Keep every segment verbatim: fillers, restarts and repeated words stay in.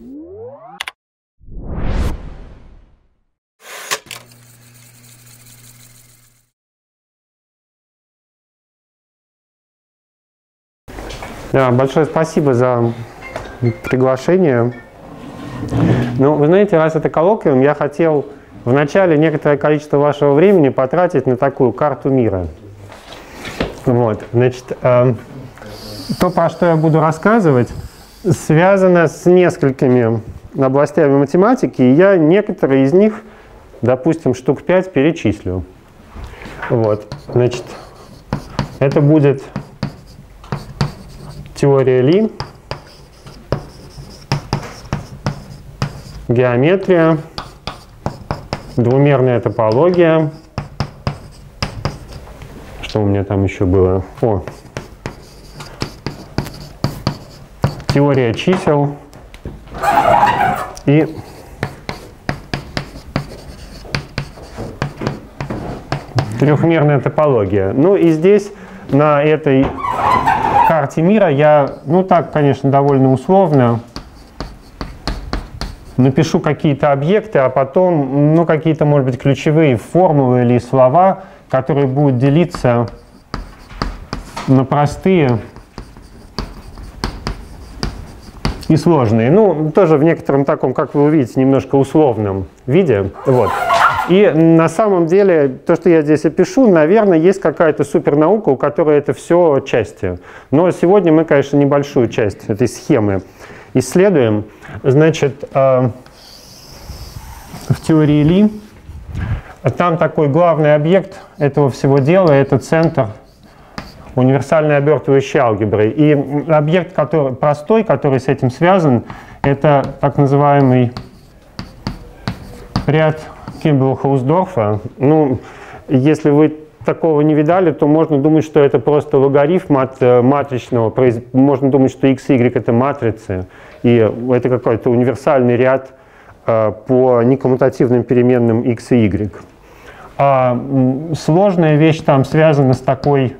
Да, большое спасибо за приглашение. Ну, вы знаете, раз это коллоквиум, я хотел вначале некоторое количество вашего времени потратить на такую карту мира. Вот, значит, э, то, про что я буду рассказывать, связано с несколькими областями математики, и я некоторые из них, допустим, штук пять перечислю. Вот, значит, это будет теория Ли, геометрия, двумерная топология. Что у меня там еще было? О, теория чисел и трехмерная топология. Ну и здесь на этой карте мира я, ну так, конечно, довольно условно напишу какие-то объекты, а потом, ну, какие-то, может быть, ключевые формулы или слова, которые будут делиться на простые и сложные. Ну, тоже в некотором таком, как вы увидите, немножко условном виде. Вот. И на самом деле, то, что я здесь опишу, наверное, есть какая-то супернаука, у которой это все части. Но сегодня мы, конечно, небольшую часть этой схемы исследуем. Значит, э, в теории Ли там такой главный объект этого всего дела — это центр универсальной обертывающей алгебры. И объект который, простой, который с этим связан, это так называемый ряд Кемпбелла-Хаусдорфа. Ну, если вы такого не видали, то можно думать, что это просто логарифм от матричного. Можно думать, что x, y — это матрицы. И это какой-то универсальный ряд э, по некоммутативным переменным x и y. А сложная вещь там связана с такой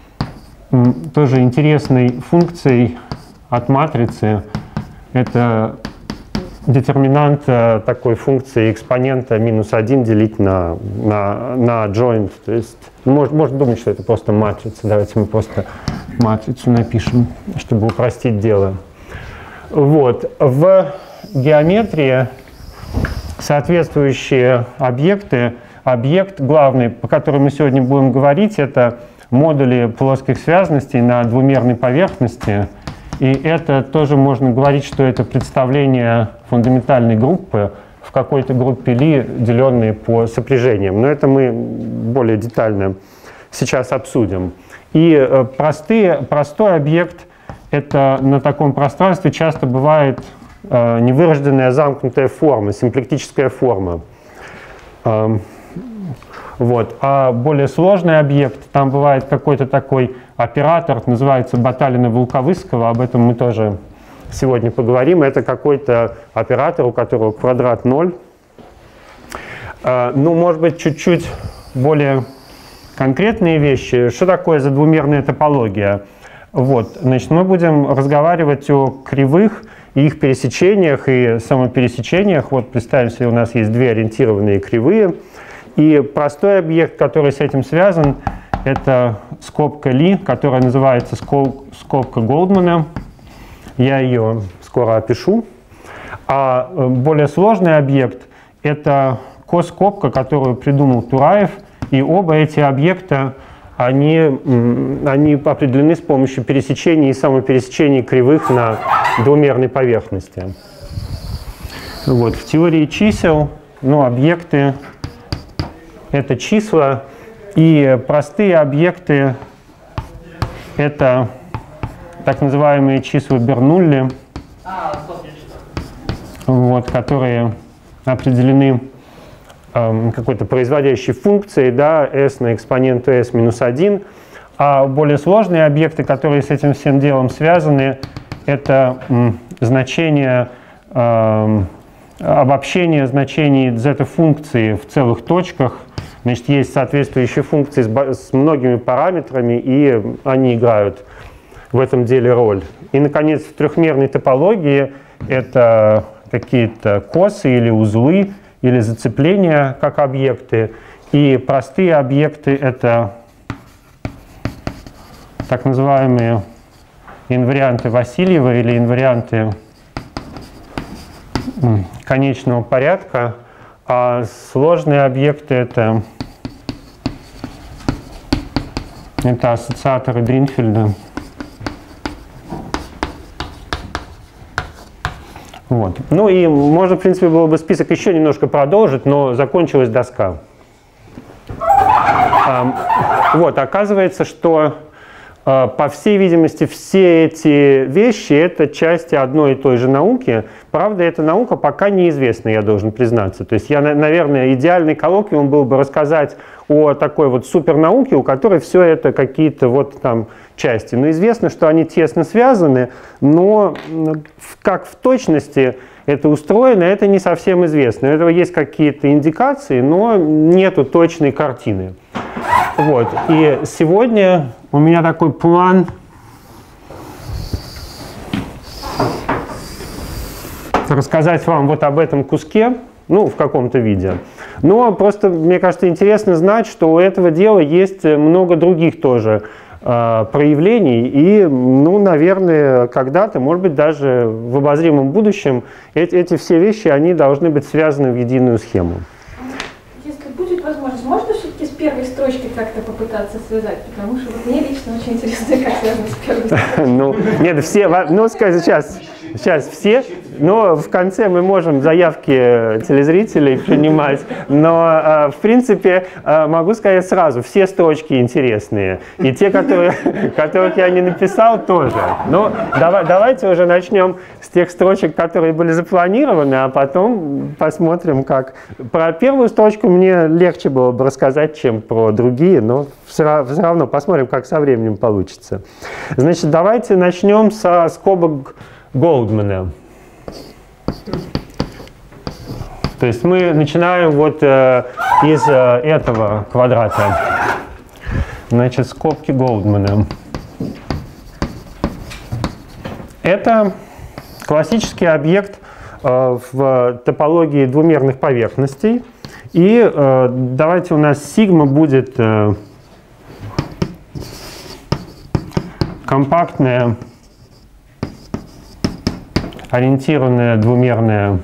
тоже интересной функцией от матрицы. Это детерминант такой функции экспонента минус один делить на, на, на joint. То есть можно, можно думать, что это просто матрица. Давайте мы просто матрицу напишем, чтобы упростить дело. Вот. В геометрии соответствующие объекты. Объект главный, по которому мы сегодня будем говорить, это модули плоских связностей на двумерной поверхности. И это тоже можно говорить, что это представление фундаментальной группы в какой-то группе Ли, деленной по сопряжениям. Но это мы более детально сейчас обсудим. И простые, простой объект — это на таком пространстве часто бывает э, невырожденная замкнутая форма, симплектическая форма. Э, вот. А более сложный объект, там бывает какой-то такой оператор, называется Баталина-Волковыского, об этом мы тоже сегодня поговорим. Это какой-то оператор, у которого квадрат ноль. Э, ну, может быть, чуть-чуть более конкретные вещи. Что такое за двумерная топология? Вот, значит, мы будем разговаривать о кривых и их пересечениях и самопересечениях. Вот, представим себе, у нас есть две ориентированные кривые. И простой объект, который с этим связан, это скобка Ли, которая называется скобка Голдмана. Я ее скоро опишу. А более сложный объект — это коскобка, которую придумал Тураев. И оба эти объекта, они, они определены с помощью пересечений и самопересечений кривых на двумерной поверхности. Вот. В теории чисел, ну, объекты — это числа, и простые объекты — это так называемые числа Бернулли, вот, которые определены э, какой-то производящей функцией, да, s на экспоненту s минус один. А более сложные объекты, которые с этим всем делом связаны, это м, значение, э, обобщение значений z-функции в целых точках. Значит, есть соответствующие функции с, с многими параметрами, и они играют в этом деле роль. И, наконец, в трехмерной топологии это какие-то косы или узлы, или зацепления как объекты. И простые объекты — это так называемые инварианты Васильева или инварианты конечного порядка, а сложные объекты — это, это ассоциаторы Дринфельда. Вот. Ну и можно, в принципе, было бы список еще немножко продолжить, но закончилась доска. Вот, оказывается, что, по всей видимости, все эти вещи — это части одной и той же науки. Правда, эта наука пока неизвестна, я должен признаться. То есть я, наверное, идеальный коллоквиум был бы рассказать о такой вот супернауке, у которой все это какие-то вот там части. Но известно, что они тесно связаны, но как в точности это устроено, это не совсем известно. У этого есть какие-то индикации, но нету точной картины. Вот. И сегодня у меня такой план рассказать вам вот об этом куске, ну, в каком-то виде. Но просто, мне кажется, интересно знать, что у этого дела есть много других тоже э, проявлений. И, ну, наверное, когда-то, может быть, даже в обозримом будущем эти, эти все вещи, они должны быть связаны в единую схему. Если будет возможность, можно все-таки с первой строчки как-то попытаться связать? Потому что вот мне лично очень интересно, как связано с первой строчкой. Ну, нет, все, ну, скажи, сейчас, сейчас все, но в конце мы можем заявки телезрителей принимать, но, в принципе, могу сказать сразу, все строчки интересные, и те, которые, которых я не написал, тоже. Но давай, давайте уже начнем с тех строчек, которые были запланированы, а потом посмотрим, как. Про первую строчку мне легче было бы рассказать, чем про другие, но все равно посмотрим, как со временем получится. Значит, давайте начнем со скобок Голдмана. То есть мы начинаем вот э, из э, этого квадрата. Значит, скобки Голдмана. Это классический объект э, в топологии двумерных поверхностей. И э, давайте у нас сигма будет э, компактная, ориентированная двумерная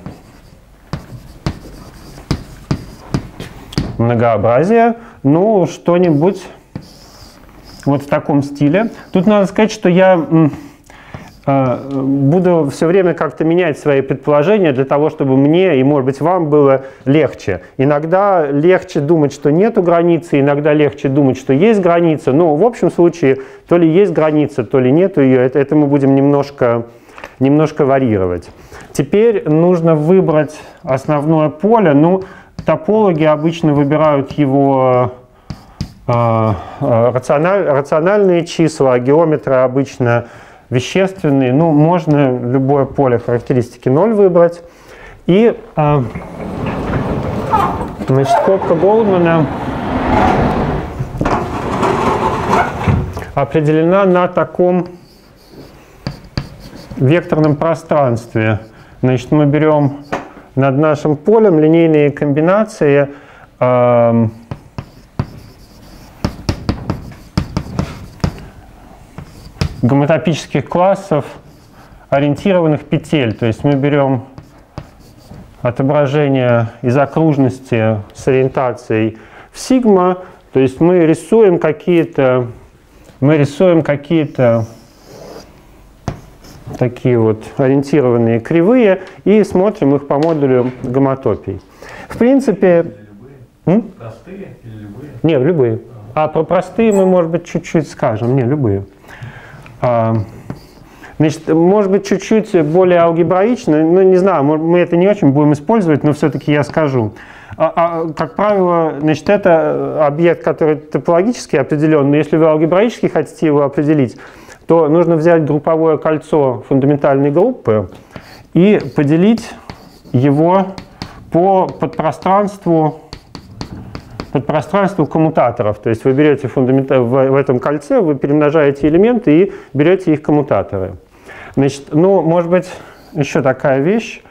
многообразие, ну, что-нибудь вот в таком стиле. Тут надо сказать, что я э, буду все время как-то менять свои предположения для того, чтобы мне и, может быть, вам было легче. Иногда легче думать, что нету границы, иногда легче думать, что есть граница. Но в общем случае, то ли есть граница, то ли нету ее, это, это мы будем немножко... немножко варьировать. Теперь нужно выбрать основное поле. Ну, топологи обычно выбирают его э, рациональ, рациональные числа, а геометры обычно вещественные. Ну, можно любое поле характеристики ноль выбрать. И э, значит, скобка Голдмана определена на таком векторном пространстве. Значит, мы берем над нашим полем линейные комбинации э, гомотопических классов, ориентированных петель. То есть мы берем отображение из окружности с ориентацией в сигма. То есть мы рисуем какие-то мы рисуем какие-то такие вот ориентированные кривые и смотрим их по модулю гомотопий. В принципе... Любые? Простые или любые? Нет, любые. А про простые мы, может быть, чуть-чуть скажем. Не, любые. А, значит, может быть, чуть-чуть более алгебраично. Ну, не знаю, мы это не очень будем использовать, но все-таки я скажу. А, а, как правило, значит, это объект, который топологически определен, но если вы алгебраически хотите его определить, то нужно взять групповое кольцо фундаментальной группы и поделить его по подпространству, подпространству коммутаторов. То есть вы берете фундамента... в, в этом кольце, вы перемножаете элементы и берете их коммутаторы. Значит, ну, может быть, еще такая вещь.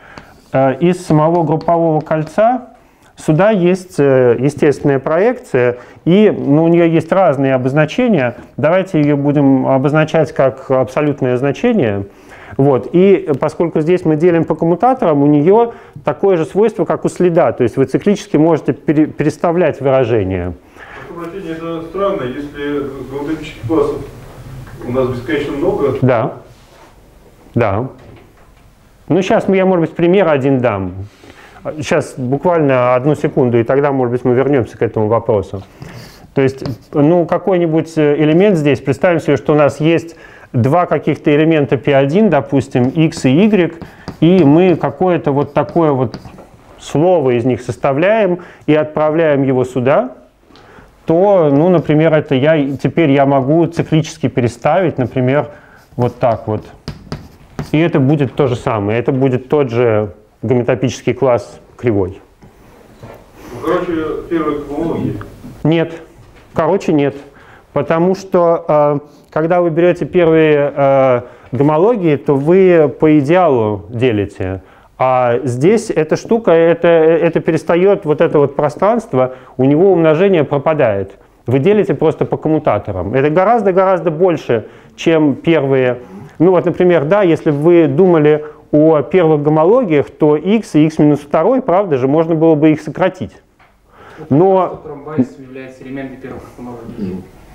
из самого группового кольца сюда есть естественная проекция, и ну, у нее есть разные обозначения. Давайте ее будем обозначать как абсолютное значение. Вот. И поскольку здесь мы делим по коммутаторам, у нее такое же свойство, как у следа. То есть вы циклически можете пере переставлять выражение. Обращение это странно, если геометрических классов у нас бесконечно много. Да. Да. Ну, сейчас я, может быть, пример один дам. Сейчас буквально одну секунду, и тогда, может быть, мы вернемся к этому вопросу. То есть, ну, какой-нибудь элемент здесь, представим себе, что у нас есть два каких-то элемента пи один, допустим, x и y, и мы какое-то вот такое вот слово из них составляем и отправляем его сюда, то, ну, например, это я, теперь я могу циклически переставить, например, вот так вот. И это будет то же самое, это будет тот же гометопический класс кривой. Ну, короче, первые гомологии. Нет. Короче, нет. Потому что, э, когда вы берете первые э, гомологии, то вы по идеалу делите. А здесь эта штука, это, это перестает, вот это вот пространство, у него умножение пропадает. Вы делите просто по коммутаторам. Это гораздо-гораздо больше, чем первые. Ну вот, например, да, если вы думали о первых гомологиях, то x и x минус два, правда же, можно было бы их сократить. Но... Ромбайс является элементом первых гомологий.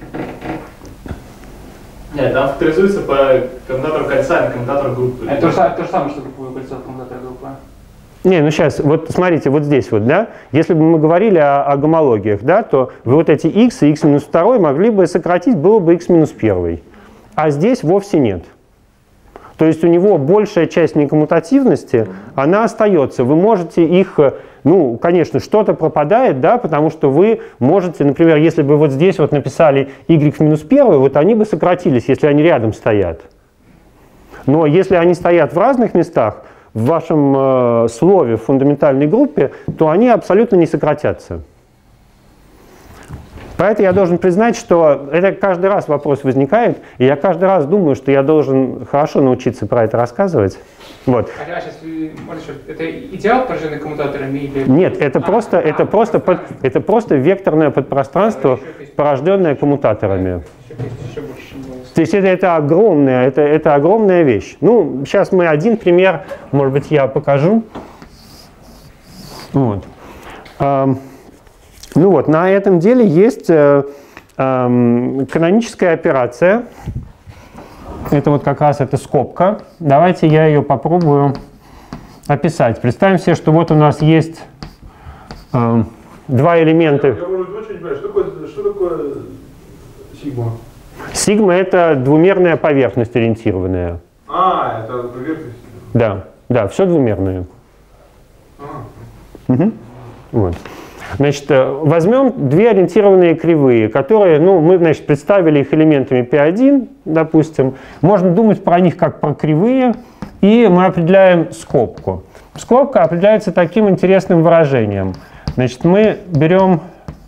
Нет, там факторизуется по коммутатору кольца и коммутатору группы. Это то же, то же самое, что групповое кольцо коммутатора группы. Не, ну сейчас, вот смотрите, вот здесь вот, да, если бы мы говорили о, о гомологиях, да, то вы вот эти x и x минус два могли бы сократить, было бы x минус один. А здесь вовсе нет. То есть у него большая часть некоммутативности, она остается. Вы можете их, ну, конечно, что-то пропадает, да, потому что вы можете, например, если бы вот здесь вот написали y в минус один, вот они бы сократились, если они рядом стоят. Но если они стоят в разных местах, в вашем э, слове в фундаментальной группе, то они абсолютно не сократятся. Поэтому я должен признать, что это каждый раз вопрос возникает, и я каждый раз думаю, что я должен хорошо научиться про это рассказывать. Вот. А сейчас, это идеал, пораженный коммутаторами? Или... Нет, это, а, просто, а, это, а, просто, под, это просто векторное подпространство, порожденное коммутаторами. Еще больше, чем То есть это, это, огромная, это, это огромная вещь. Ну, сейчас мы один пример, может быть, я покажу. Вот. Ну вот, на этом деле есть э, э, каноническая операция. Это вот как раз эта скобка. Давайте я ее попробую описать. Представим себе, что вот у нас есть э, два элемента. Я, я может быть, очень понимаю, что такое, что такое сигма? Сигма — это двумерная поверхность ориентированная. А, это поверхность? Да, да, все двумерное. А. Угу. Вот. Значит, возьмем две ориентированные кривые, которые, ну, мы, значит, представили их элементами пи один, допустим. Можно думать про них как про кривые, и мы определяем скобку. Скобка определяется таким интересным выражением. Значит, мы берем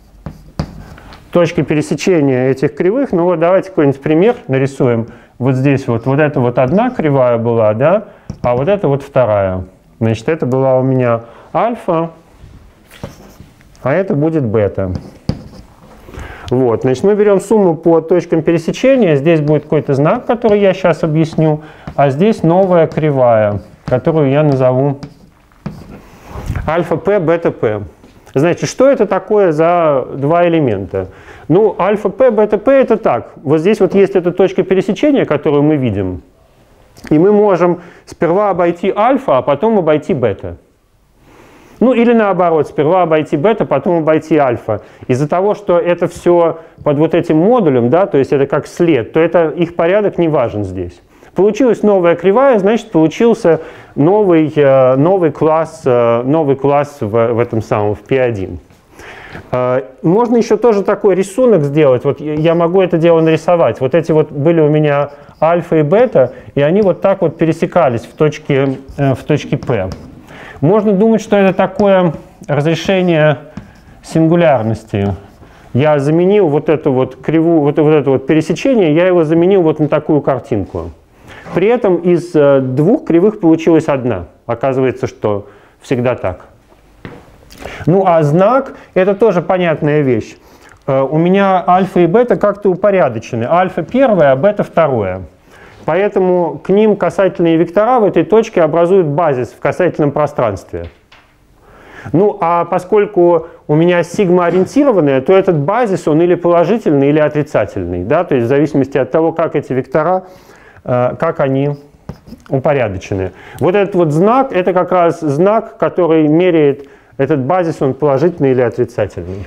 точки пересечения этих кривых. Ну вот давайте какой-нибудь пример нарисуем. Вот здесь вот, вот это вот одна кривая была, да, а вот это вот вторая. Значит, это была у меня альфа. А это будет бета. Вот, значит, мы берем сумму по точкам пересечения. Здесь будет какой-то знак, который я сейчас объясню. А здесь новая кривая, которую я назову альфа-p, бета-p. Значит, что это такое за два элемента? Ну, альфа-p, бета-p это так. Вот здесь вот есть эта точка пересечения, которую мы видим. И мы можем сперва обойти альфа, а потом обойти бета. Ну или наоборот, сперва обойти бета, потом обойти альфа. Из-за того, что это все под вот этим модулем, да, то есть это как след, то это, их порядок не важен здесь. Получилась новая кривая, значит, получился новый, новый класс, новый класс в, в этом самом, в пи один. Можно еще тоже такой рисунок сделать. Вот я могу это дело нарисовать. Вот эти вот были у меня альфа и бета, и они вот так вот пересекались в точке, в точке P. Можно думать, что это такое разрешение сингулярности. Я заменил вот эту вот кривую, вот, вот это вот пересечение, я его заменил вот на такую картинку. При этом из э, двух кривых получилась одна. Оказывается, что всегда так. Ну а знак — это тоже понятная вещь. Э, у меня альфа и бета как-то упорядочены. Альфа первое, а бета второе. Поэтому к ним касательные вектора в этой точке образуют базис в касательном пространстве. Ну а поскольку у меня сигма ориентированная, то этот базис, он или положительный, или отрицательный. Да? То есть в зависимости от того, как эти вектора, э, как они упорядочены. Вот этот вот знак — это как раз знак, который меряет, этот базис, он положительный или отрицательный.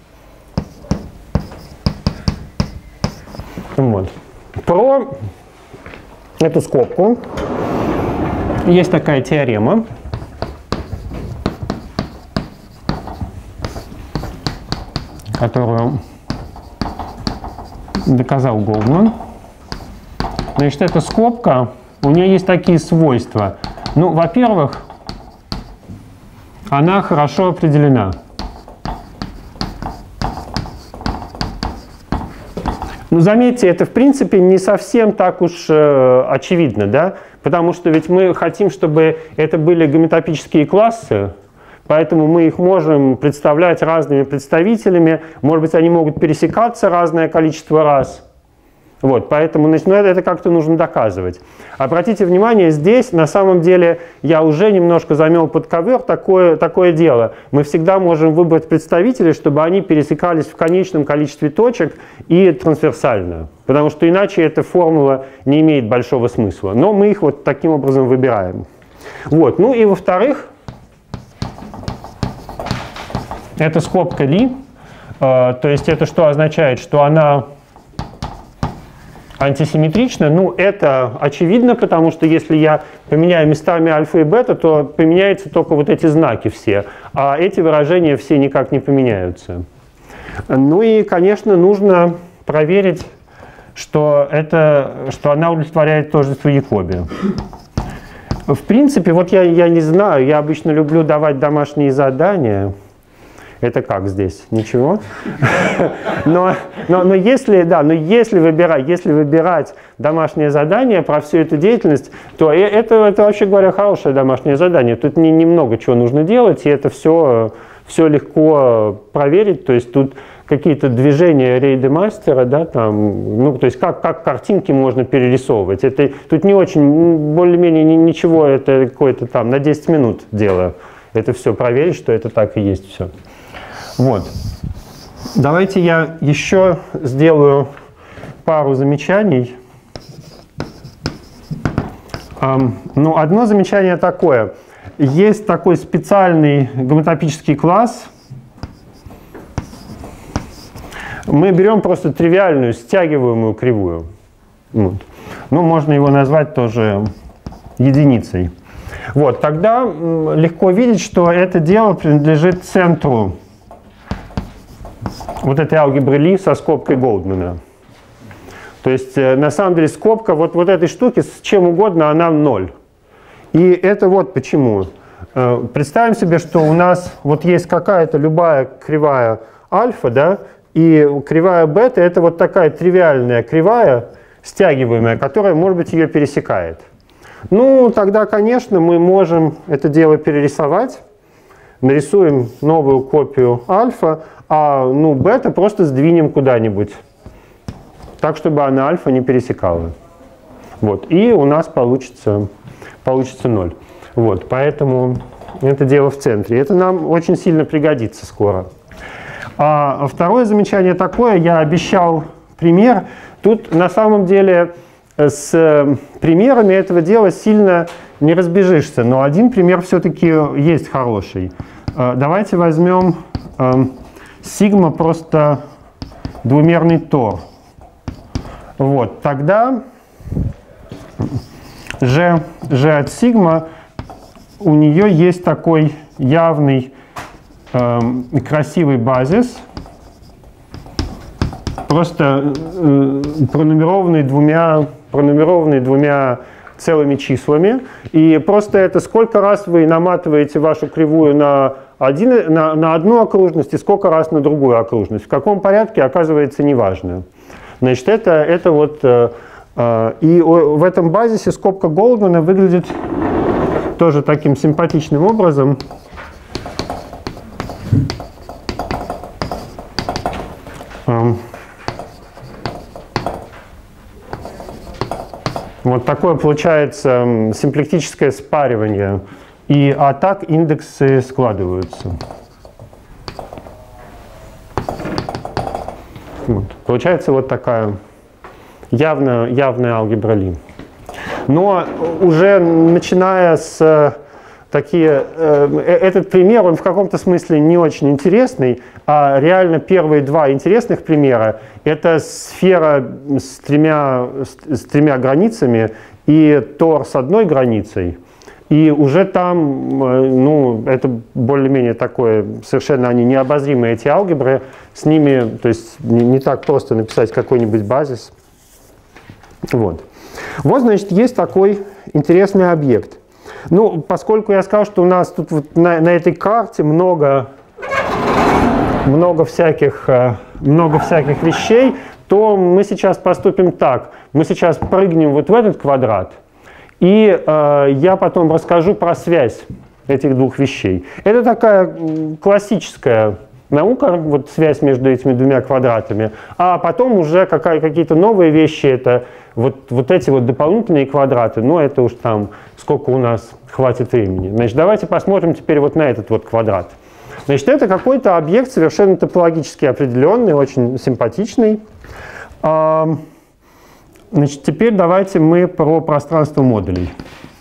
Вот. Про эту скобку есть такая теорема, которую доказал Голдман. Значит, эта скобка, у нее есть такие свойства. Ну, во-первых, она хорошо определена. Ну, заметьте, это в принципе не совсем так уж э, очевидно, да? Потому что ведь мы хотим, чтобы это были гометопические классы, поэтому мы их можем представлять разными представителями, может быть, они могут пересекаться разное количество раз. Вот, поэтому ну, это как-то нужно доказывать. Обратите внимание, здесь на самом деле я уже немножко замел под ковер такое, такое дело. Мы всегда можем выбрать представителей, чтобы они пересекались в конечном количестве точек и трансверсально. Потому что иначе эта формула не имеет большого смысла. Но мы их вот таким образом выбираем. Вот. Ну и во-вторых, это скобка Ли. Э, то есть это что означает? Что она антисимметрично. Ну, это очевидно, потому что если я поменяю местами альфа и бета, то поменяются только вот эти знаки все, а эти выражения все никак не поменяются. Ну и, конечно, нужно проверить, что, это, что она удовлетворяет тождество Якоби. В принципе, вот я, я не знаю, я обычно люблю давать домашние задания. Это как здесь? Ничего? Но, но, но, если, да, но если, выбирать, если выбирать домашнее задание про всю эту деятельность, то это, это вообще говоря, хорошее домашнее задание. Тут не, немного чего нужно делать, и это все, все легко проверить. То есть тут какие-то движения рейдемастера, да, там, ну, то есть как, как картинки можно перерисовывать. Это, тут не очень, более-менее ничего, это какое-то там на десять минут дело. Это все проверить, что это так и есть все. Вот. Давайте я еще сделаю пару замечаний. Um, ну, одно замечание такое. Есть такой специальный гометопический класс. Мы берем просто тривиальную стягиваемую кривую. Вот. Ну, можно его назвать тоже единицей. Вот. Тогда легко видеть, что это дело принадлежит центру вот этой алгебры Ли со скобкой Голдмана. То есть, на самом деле, скобка вот, вот этой штуки с чем угодно, она в ноль. И это вот почему. Представим себе, что у нас вот есть какая-то любая кривая альфа, да, и кривая бета — это вот такая тривиальная кривая, стягиваемая, которая, может быть, ее пересекает. Ну, тогда, конечно, мы можем это дело перерисовать. Нарисуем новую копию альфа, а ну, бета просто сдвинем куда-нибудь, так, чтобы она альфа не пересекала. Вот. И у нас получится, получится ноль. Вот. Поэтому это дело в центре. Это нам очень сильно пригодится скоро. А второе замечание такое, я обещал пример. Тут на самом деле с примерами этого дела сильно не разбежишься, но один пример все-таки есть хороший. Давайте возьмем сигма просто двумерный тор. Вот, тогда g, g от сигма, у нее есть такой явный э, красивый базис, просто э, пронумерованный двумя, пронумерованный двумя целыми числами. И просто это сколько раз вы наматываете вашу кривую на, один, на, на одну окружность и сколько раз на другую окружность. В каком порядке, оказывается, неважно. Значит, это, это вот э, И в этом базисе скобка Голдмана выглядит тоже таким симпатичным образом. Вот такое получается симплектическое спаривание. И, а так индексы складываются. Вот. Получается вот такая явно, явная алгебра Ли. Но уже начиная с такие... Э, этот пример, он в каком-то смысле не очень интересный, а реально первые два интересных примера — это сфера с тремя, с, с тремя границами и тор с одной границей. И уже там, ну, это более-менее такое, совершенно они необозримые, эти алгебры, с ними, то есть не, не так просто написать какой-нибудь базис. Вот. Вот, значит, есть такой интересный объект. Ну, поскольку я сказал, что у нас тут вот на, на этой карте много, много, всяких, много всяких вещей, то мы сейчас поступим так. Мы сейчас прыгнем вот в этот квадрат, и э, я потом расскажу про связь этих двух вещей. Это такая классическая наука, вот связь между этими двумя квадратами. А потом уже какие-то новые вещи, это вот, вот эти вот дополнительные квадраты, но это уж там сколько у нас хватит времени. Значит, давайте посмотрим теперь вот на этот вот квадрат. Значит, это какой-то объект совершенно топологически определенный, очень симпатичный. Значит, теперь давайте мы про пространство модулей.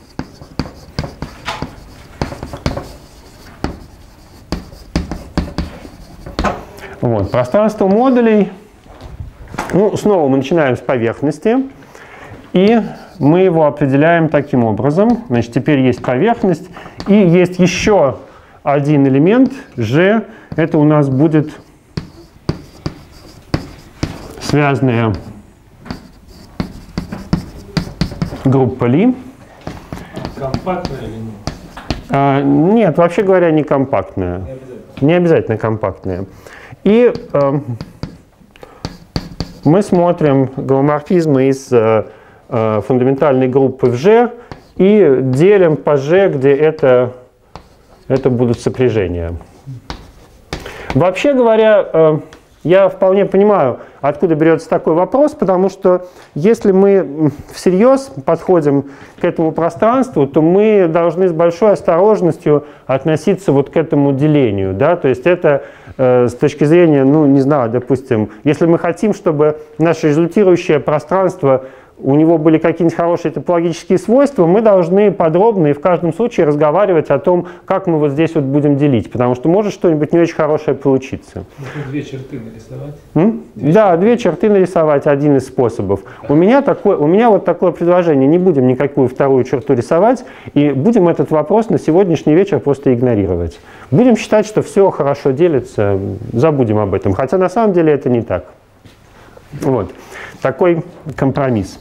Вот, пространство модулей. Ну, снова мы начинаем с поверхности. И мы его определяем таким образом. Значит, теперь есть поверхность. И есть еще один элемент, G. Это у нас будет связанная группа Ли. Компактная или нет? А, нет, вообще говоря, не компактная. Не обязательно, не обязательно компактная. И э, мы смотрим гомоморфизмы из э, э, фундаментальной группы в G и делим по G, где это, это будут сопряжения. Вообще говоря, э, я вполне понимаю, откуда берется такой вопрос, потому что если мы всерьез подходим к этому пространству, то мы должны с большой осторожностью относиться вот к этому делению. Да? То есть это э, с точки зрения, ну не знаю, допустим, если мы хотим, чтобы наше результирующее пространство, у него были какие-нибудь хорошие топологические свойства, мы должны подробно и в каждом случае разговаривать о том, как мы вот здесь вот будем делить, потому что может что-нибудь не очень хорошее получиться. Можно две черты нарисовать. М? Две да, черты. две черты нарисовать, один из способов. У меня, такой, у меня вот такое предложение, не будем никакую вторую черту рисовать, и будем этот вопрос на сегодняшний вечер просто игнорировать. Будем считать, что все хорошо делится, забудем об этом, хотя на самом деле это не так. Вот, такой компромисс.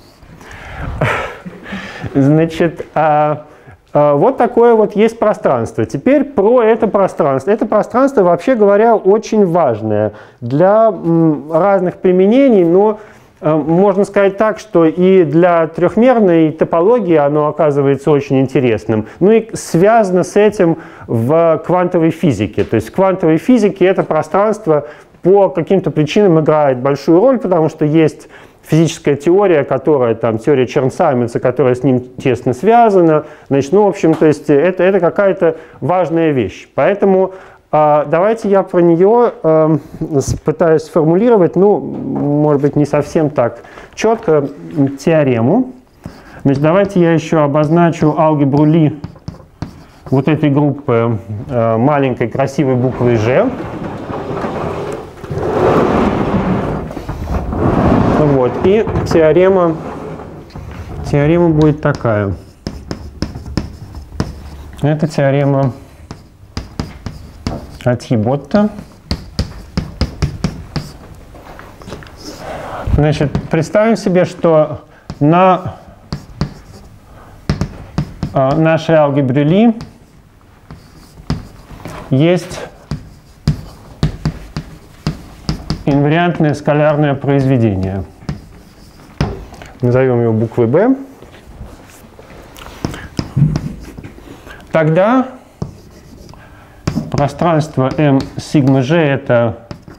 Значит, а, а, вот такое вот есть пространство. Теперь про это пространство. Это пространство, вообще говоря, очень важное для м, разных применений, но а, можно сказать так, что и для трехмерной топологии оно оказывается очень интересным. Ну и связано с этим в квантовой физике. То есть в квантовой физике это пространство по каким-то причинам играет большую роль, потому что есть физическая теория, которая, там, теория Черн-Саймонса, которая с ним тесно связана. Значит, ну, в общем, то есть это, это какая-то важная вещь. Поэтому э, давайте я про нее э, пытаюсь сформулировать, ну, может быть, не совсем так четко, теорему. Значит, давайте я еще обозначу алгебру Ли вот этой группы э, маленькой красивой буквой G. Вот. И теорема, теорема будет такая. Это теорема Атьи-Ботта. Значит, представим себе, что на э, нашей алгебре Ли есть инвариантное скалярное произведение. назовем его буквой B, тогда пространство M сигма G это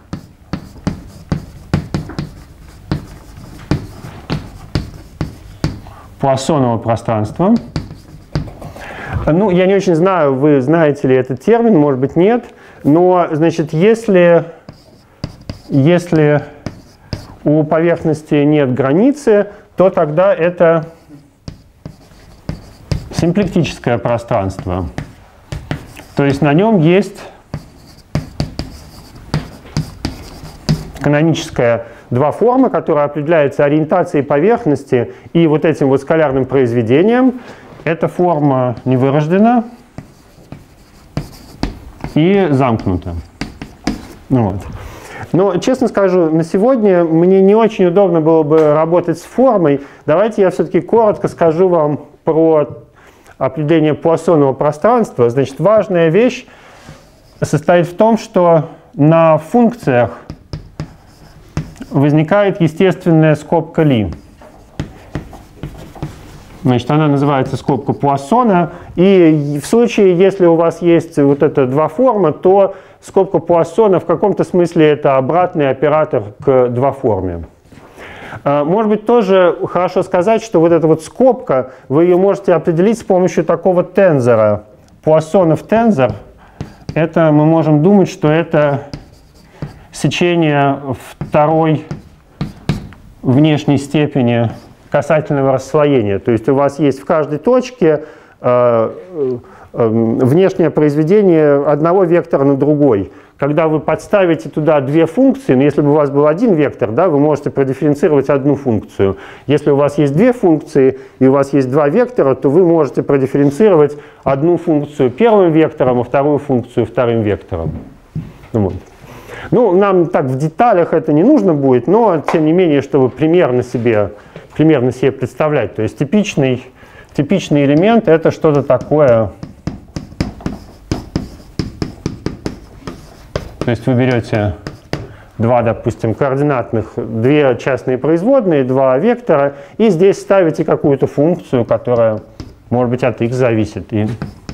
Пуассоново пространство. Ну, я не очень знаю, вы знаете ли этот термин, может быть, нет. Но, значит, если, если у поверхности нет границы, то тогда это симплектическое пространство. То есть на нем есть каноническая два формы, которые определяются ориентацией поверхности и вот этим вот скалярным произведением. Эта форма невырождена и замкнута. Вот. Но, честно скажу, на сегодня мне не очень удобно было бы работать с формой. Давайте я все-таки коротко скажу вам про определение Пуассонового пространства. Значит, важная вещь состоит в том, что на функциях возникает естественная скобка Ли. Значит, она называется скобка Пуассона. И в случае, если у вас есть вот это два форма, то скобка Пуассона в каком-то смысле это обратный оператор к два форме. Может быть, тоже хорошо сказать, что вот эта вот скобка, вы ее можете определить с помощью такого тензора. Пуассонов тензор, это мы можем думать, что это сечение второй внешней степени касательного расслоения. То есть у вас есть в каждой точке э, э, внешнее произведение одного вектора на другой. Когда вы подставите туда две функции, ну, если бы у вас был один вектор, да, вы можете продифференцировать одну функцию. Если у вас есть две функции и у вас есть два вектора, то вы можете продифференцировать одну функцию первым вектором, а вторую функцию вторым вектором. Вот. Ну, нам так в деталях это не нужно будет, но тем не менее, чтобы примерно себе, примерно себе представлять. То есть типичный, типичный элемент — это что-то такое. То есть вы берете два, допустим, координатных, две частные производные, два вектора, и здесь ставите какую-то функцию, которая, может быть, от x зависит, и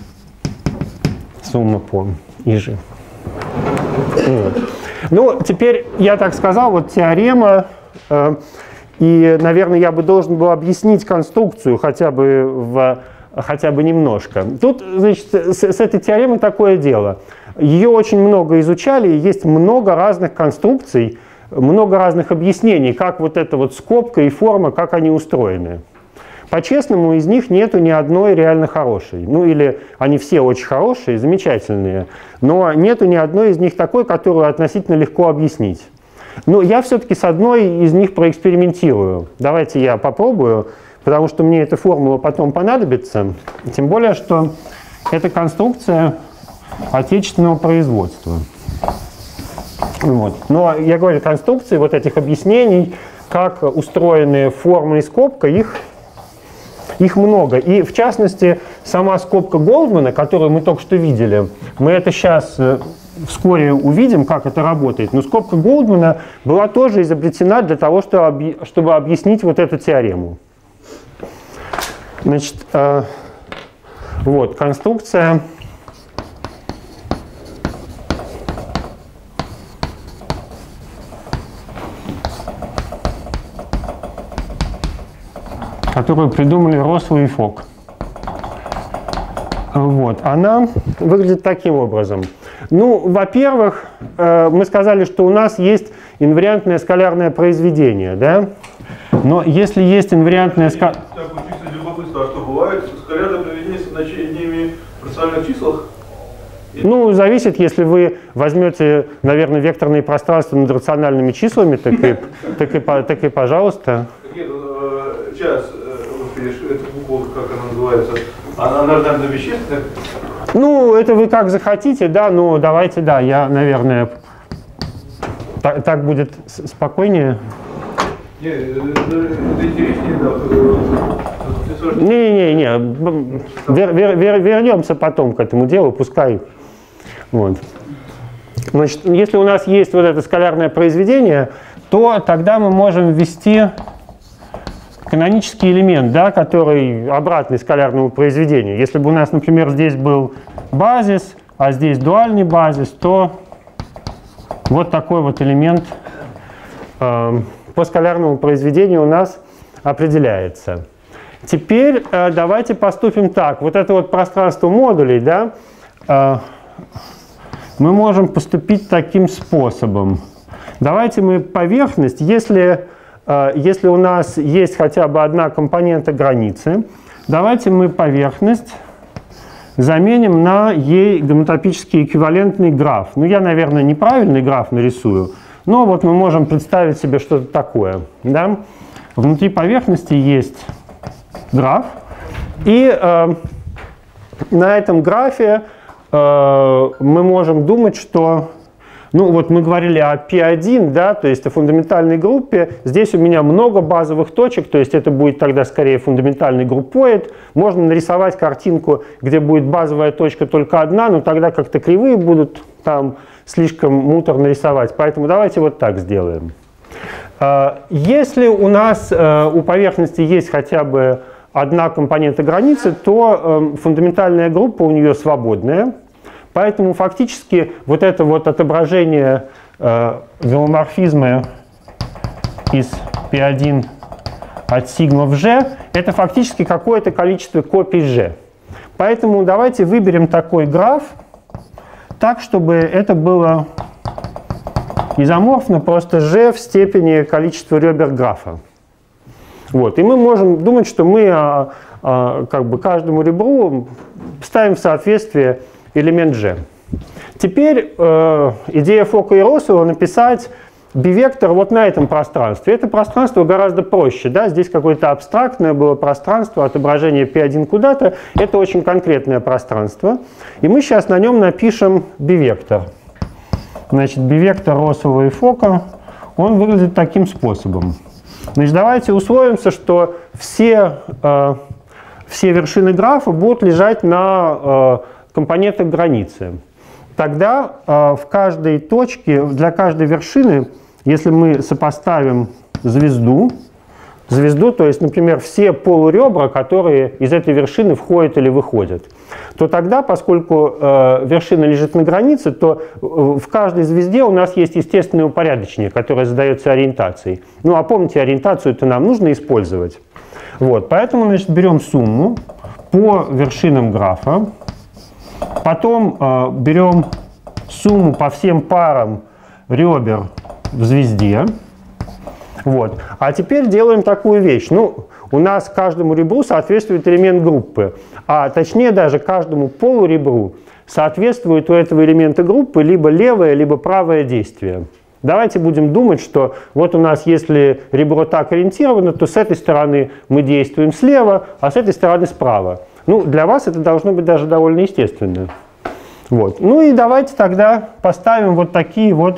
сумма по и же. Вот. Ну, теперь я так сказал, вот теорема, э, и, наверное, я бы должен был объяснить конструкцию хотя бы, в, хотя бы немножко. Тут, значит, с, с этой теоремой такое дело. Ее очень много изучали, и есть много разных конструкций, много разных объяснений, как вот эта вот скобка и форма, как они устроены. По-честному, из них нету ни одной реально хорошей. Ну или они все очень хорошие, замечательные, но нету ни одной из них такой, которую относительно легко объяснить. Но я все-таки с одной из них проэкспериментирую. Давайте я попробую, потому что мне эта формула потом понадобится. Тем более, что это конструкция отечественного производства. Вот. Но я говорю, конструкции вот этих объяснений, как устроены форма и скобка, их Их много. И, в частности, сама скобка Голдмана, которую мы только что видели, мы это сейчас вскоре увидим, как это работает, но скобка Голдмана была тоже изобретена для того, чтобы объяснить вот эту теорему. Значит, э, вот, конструкция которую придумали Россел и Фок. Вот. Она выглядит таким образом. Ну, во-первых, мы сказали, что у нас есть инвариантное скалярное произведение, да? Но если есть инвариантное скалярное... Так, чисто любопытство, а что бывает скалярное произведение с значениями в рациональных числах? Ну, зависит, если вы возьмете, наверное, векторные пространства над рациональными числами, так и, так и, так и пожалуйста. Нет, сейчас, эта буква, как она называется, она, наверное, вещественная? Ну, это вы как захотите, да, но давайте, да, я, наверное, так, так будет спокойнее. Нет, это интереснее, да. Не-не-не, вер, вер, вер, вернемся потом к этому делу, пускай. Вот. Значит, если у нас есть вот это скалярное произведение, то тогда мы можем ввести канонический элемент, да, который обратный скалярному произведению. Если бы у нас, например, здесь был базис, а здесь дуальный базис, то вот такой вот элемент э, по скалярному произведению у нас определяется. Теперь э, давайте поступим так. Вот это вот пространство модулей, да, э, мы можем поступить таким способом. Давайте мы поверхность, если, э, если у нас есть хотя бы одна компонента границы, давайте мы поверхность заменим на ей гомотопический эквивалентный граф. Ну, я, наверное, неправильный граф нарисую, но вот мы можем представить себе что-то такое. Да? Внутри поверхности есть граф, и э, на этом графе э, мы можем думать, что, ну вот мы говорили о пи один, да, то есть о фундаментальной группе. Здесь у меня много базовых точек, то есть это будет тогда скорее фундаментальный группоид. Можно нарисовать картинку, где будет базовая точка только одна, но тогда как-то кривые будут там слишком муторно рисовать. Поэтому давайте вот так сделаем. Если у нас у поверхности есть хотя бы одна компонента границы, то фундаментальная группа у нее свободная. Поэтому фактически вот это вот отображение гомоморфизма из пи один от сигма в G, это фактически какое-то количество копий G. Поэтому давайте выберем такой граф, так, чтобы это было изоморфно просто G в степени количества ребер графа. Вот. И мы можем думать, что мы а, а, как бы каждому ребру ставим в соответствие элемент G. Теперь э, идея Фока и Росова написать бивектор вот на этом пространстве. Это пространство гораздо проще. Да? Здесь какое-то абстрактное было пространство, отображение пи один куда-то. Это очень конкретное пространство. И мы сейчас на нем напишем бивектор. Значит, бивектор Росова и Фока, он выглядит таким способом. Значит, давайте условимся, что все, э, все вершины графа будут лежать на э, компонентах границы. Тогда э, в каждой точке, для каждой вершины, если мы сопоставим звезду, звезду, то есть, например, все полуребра, которые из этой вершины входят или выходят, то тогда, поскольку э, вершина лежит на границе, то э, в каждой звезде у нас есть естественное упорядочение, которое задается ориентацией. Ну, а помните, ориентацию-то нам нужно использовать. Вот, поэтому, значит, берем сумму по вершинам графа, потом э, берем сумму по всем парам ребер в звезде. Вот. А теперь делаем такую вещь. Ну, у нас каждому ребру соответствует элемент группы, а точнее даже каждому полуребру соответствует у этого элемента группы либо левое, либо правое действие. Давайте будем думать, что вот у нас, если ребро так ориентировано, то с этой стороны мы действуем слева, а с этой стороны справа. Ну, для вас это должно быть даже довольно естественно. Вот. Ну и давайте тогда поставим вот такие вот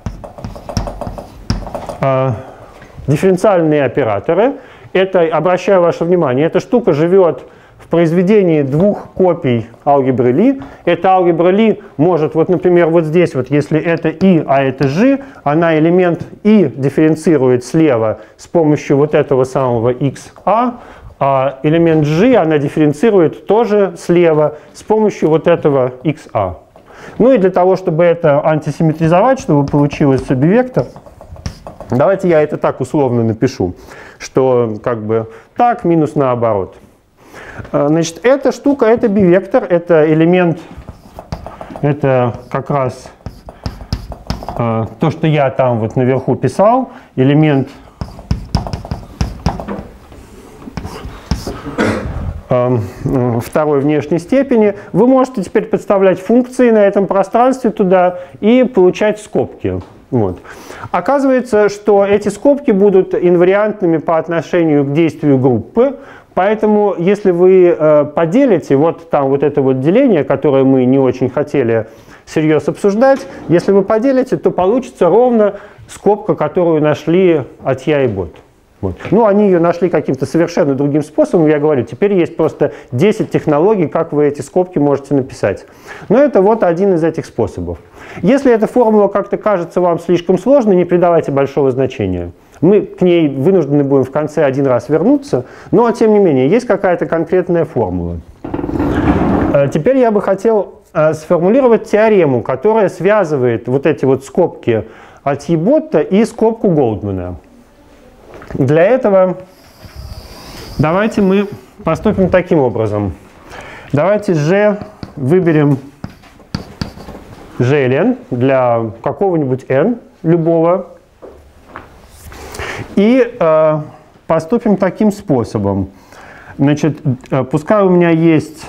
э, дифференциальные операторы. Это, обращаю ваше внимание, эта штука живет в произведении двух копий алгебры Ли. Эта алгебра Ли может, вот, например, вот здесь, вот, если это И, а это Ж, она элемент И дифференцирует слева с помощью вот этого самого икс а, а элемент G она дифференцирует тоже слева с помощью вот этого икс а. Ну и для того, чтобы это антисимметризовать, чтобы получился бивектор, давайте я это так условно напишу, что как бы так минус наоборот. Значит, эта штука, это бивектор, это элемент, это как раз э, то, что я там вот наверху писал, элемент второй внешней степени. Вы можете теперь подставлять функции на этом пространстве туда и получать скобки. Вот. Оказывается, что эти скобки будут инвариантными по отношению к действию группы, поэтому если вы э, поделите, вот там вот это вот деление, которое мы не очень хотели всерьез обсуждать, если вы поделите, то получится ровно скобка, которую нашли Атья и Бот. Вот. Ну, они ее нашли каким-то совершенно другим способом, я говорю, теперь есть просто десять технологий, как вы эти скобки можете написать. Но это вот один из этих способов. Если эта формула как-то кажется вам слишком сложной, не придавайте большого значения. Мы к ней вынуждены будем в конце один раз вернуться, но тем не менее есть какая-то конкретная формула. Теперь я бы хотел сформулировать теорему, которая связывает вот эти вот скобки Альтье-Ботта и скобку Голдмана. Для этого давайте мы поступим таким образом. Давайте G выберем Gln для какого-нибудь n, любого, и э, поступим таким способом. Значит, э, пускай у меня есть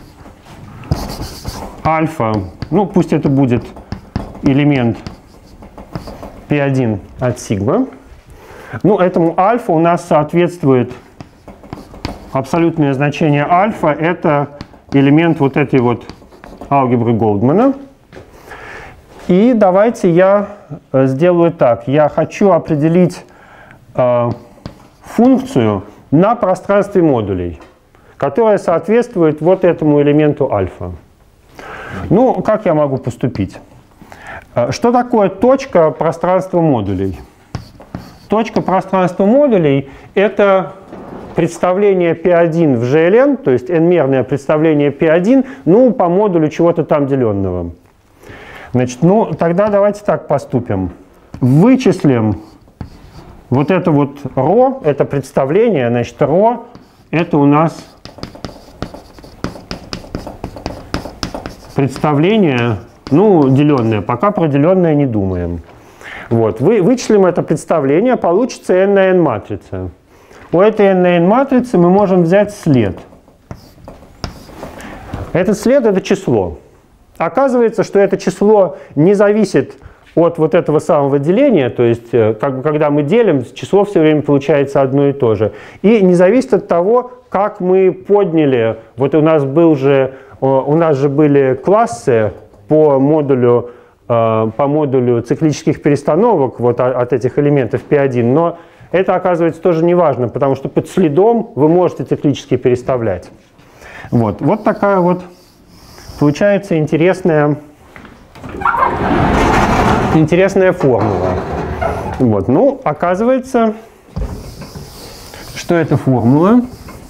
альфа, ну пусть это будет элемент пи один от сигма. Ну, этому альфа у нас соответствует абсолютное значение альфа, это элемент вот этой вот алгебры Голдмана. И давайте я сделаю так. Я хочу определить э, функцию на пространстве модулей, которая соответствует вот этому элементу альфа. Ну, как я могу поступить? Что такое точка пространства модулей? Точка пространства модулей — это представление пи один в Gln, то есть n-мерное представление пи один, ну, по модулю чего-то там деленного. Значит, ну, тогда давайте так поступим. Вычислим вот это вот ρ, это представление, значит, ρ — это у нас представление, ну, деленное, пока про деленное не думаем. Вот. Вы, вычислим это представление, получится n на n матрица. У этой n на n матрицы мы можем взять след. Этот след — это число. Оказывается, что это число не зависит от вот этого самого деления, то есть как бы, когда мы делим, число все время получается одно и то же. И не зависит от того, как мы подняли, вот у нас, был же, у нас же были классы по модулю, по модулю циклических перестановок вот от этих элементов пи один, но это оказывается тоже не важно, потому что под следом вы можете циклически переставлять. Вот, вот такая вот получается интересная, интересная формула. Вот. Ну, оказывается, что эта формула,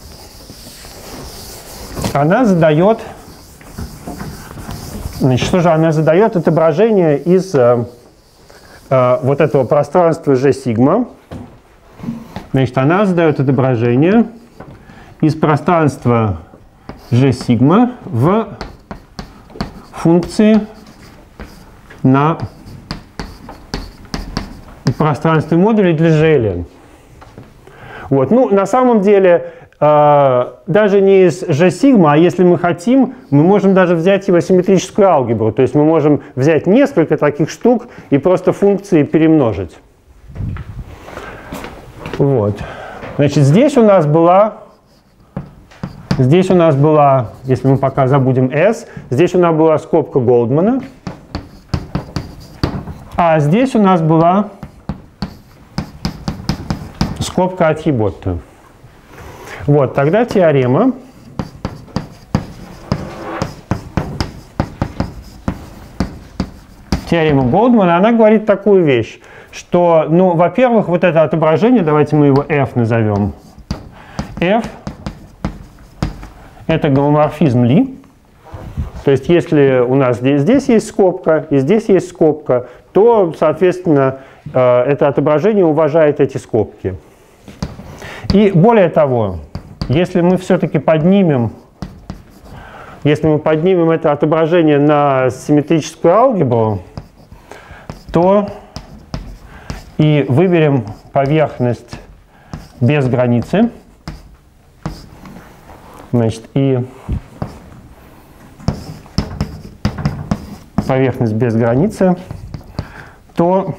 она задает, значит, что же она задает? Отображение из э, э, вот этого пространства G сигма. Значит, она задает отображение из пространства G сигма в функции на пространстве модулей для Gln. Вот. Ну, на самом деле, э, даже не из G сигма, а если мы хотим, мы можем даже взять его симметрическую алгебру. То есть мы можем взять несколько таких штук и просто функции перемножить. Вот. Значит, здесь у нас была, здесь у нас была, если мы пока забудем S, здесь у нас была скобка Голдмана, а здесь у нас была скобка Альтье-Ботта. Вот, тогда теорема теорема Голдмана, она говорит такую вещь, что, ну, во-первых, вот это отображение, давайте мы его F назовем. F — это гомоморфизм Ли. То есть если у нас здесь, здесь есть скобка и здесь есть скобка, то, соответственно, это отображение уважает эти скобки. И более того, если мы все-таки поднимем, если мы поднимем это отображение на симметрическую алгебру, то и выберем поверхность без границы, значит, и поверхность без границы, то,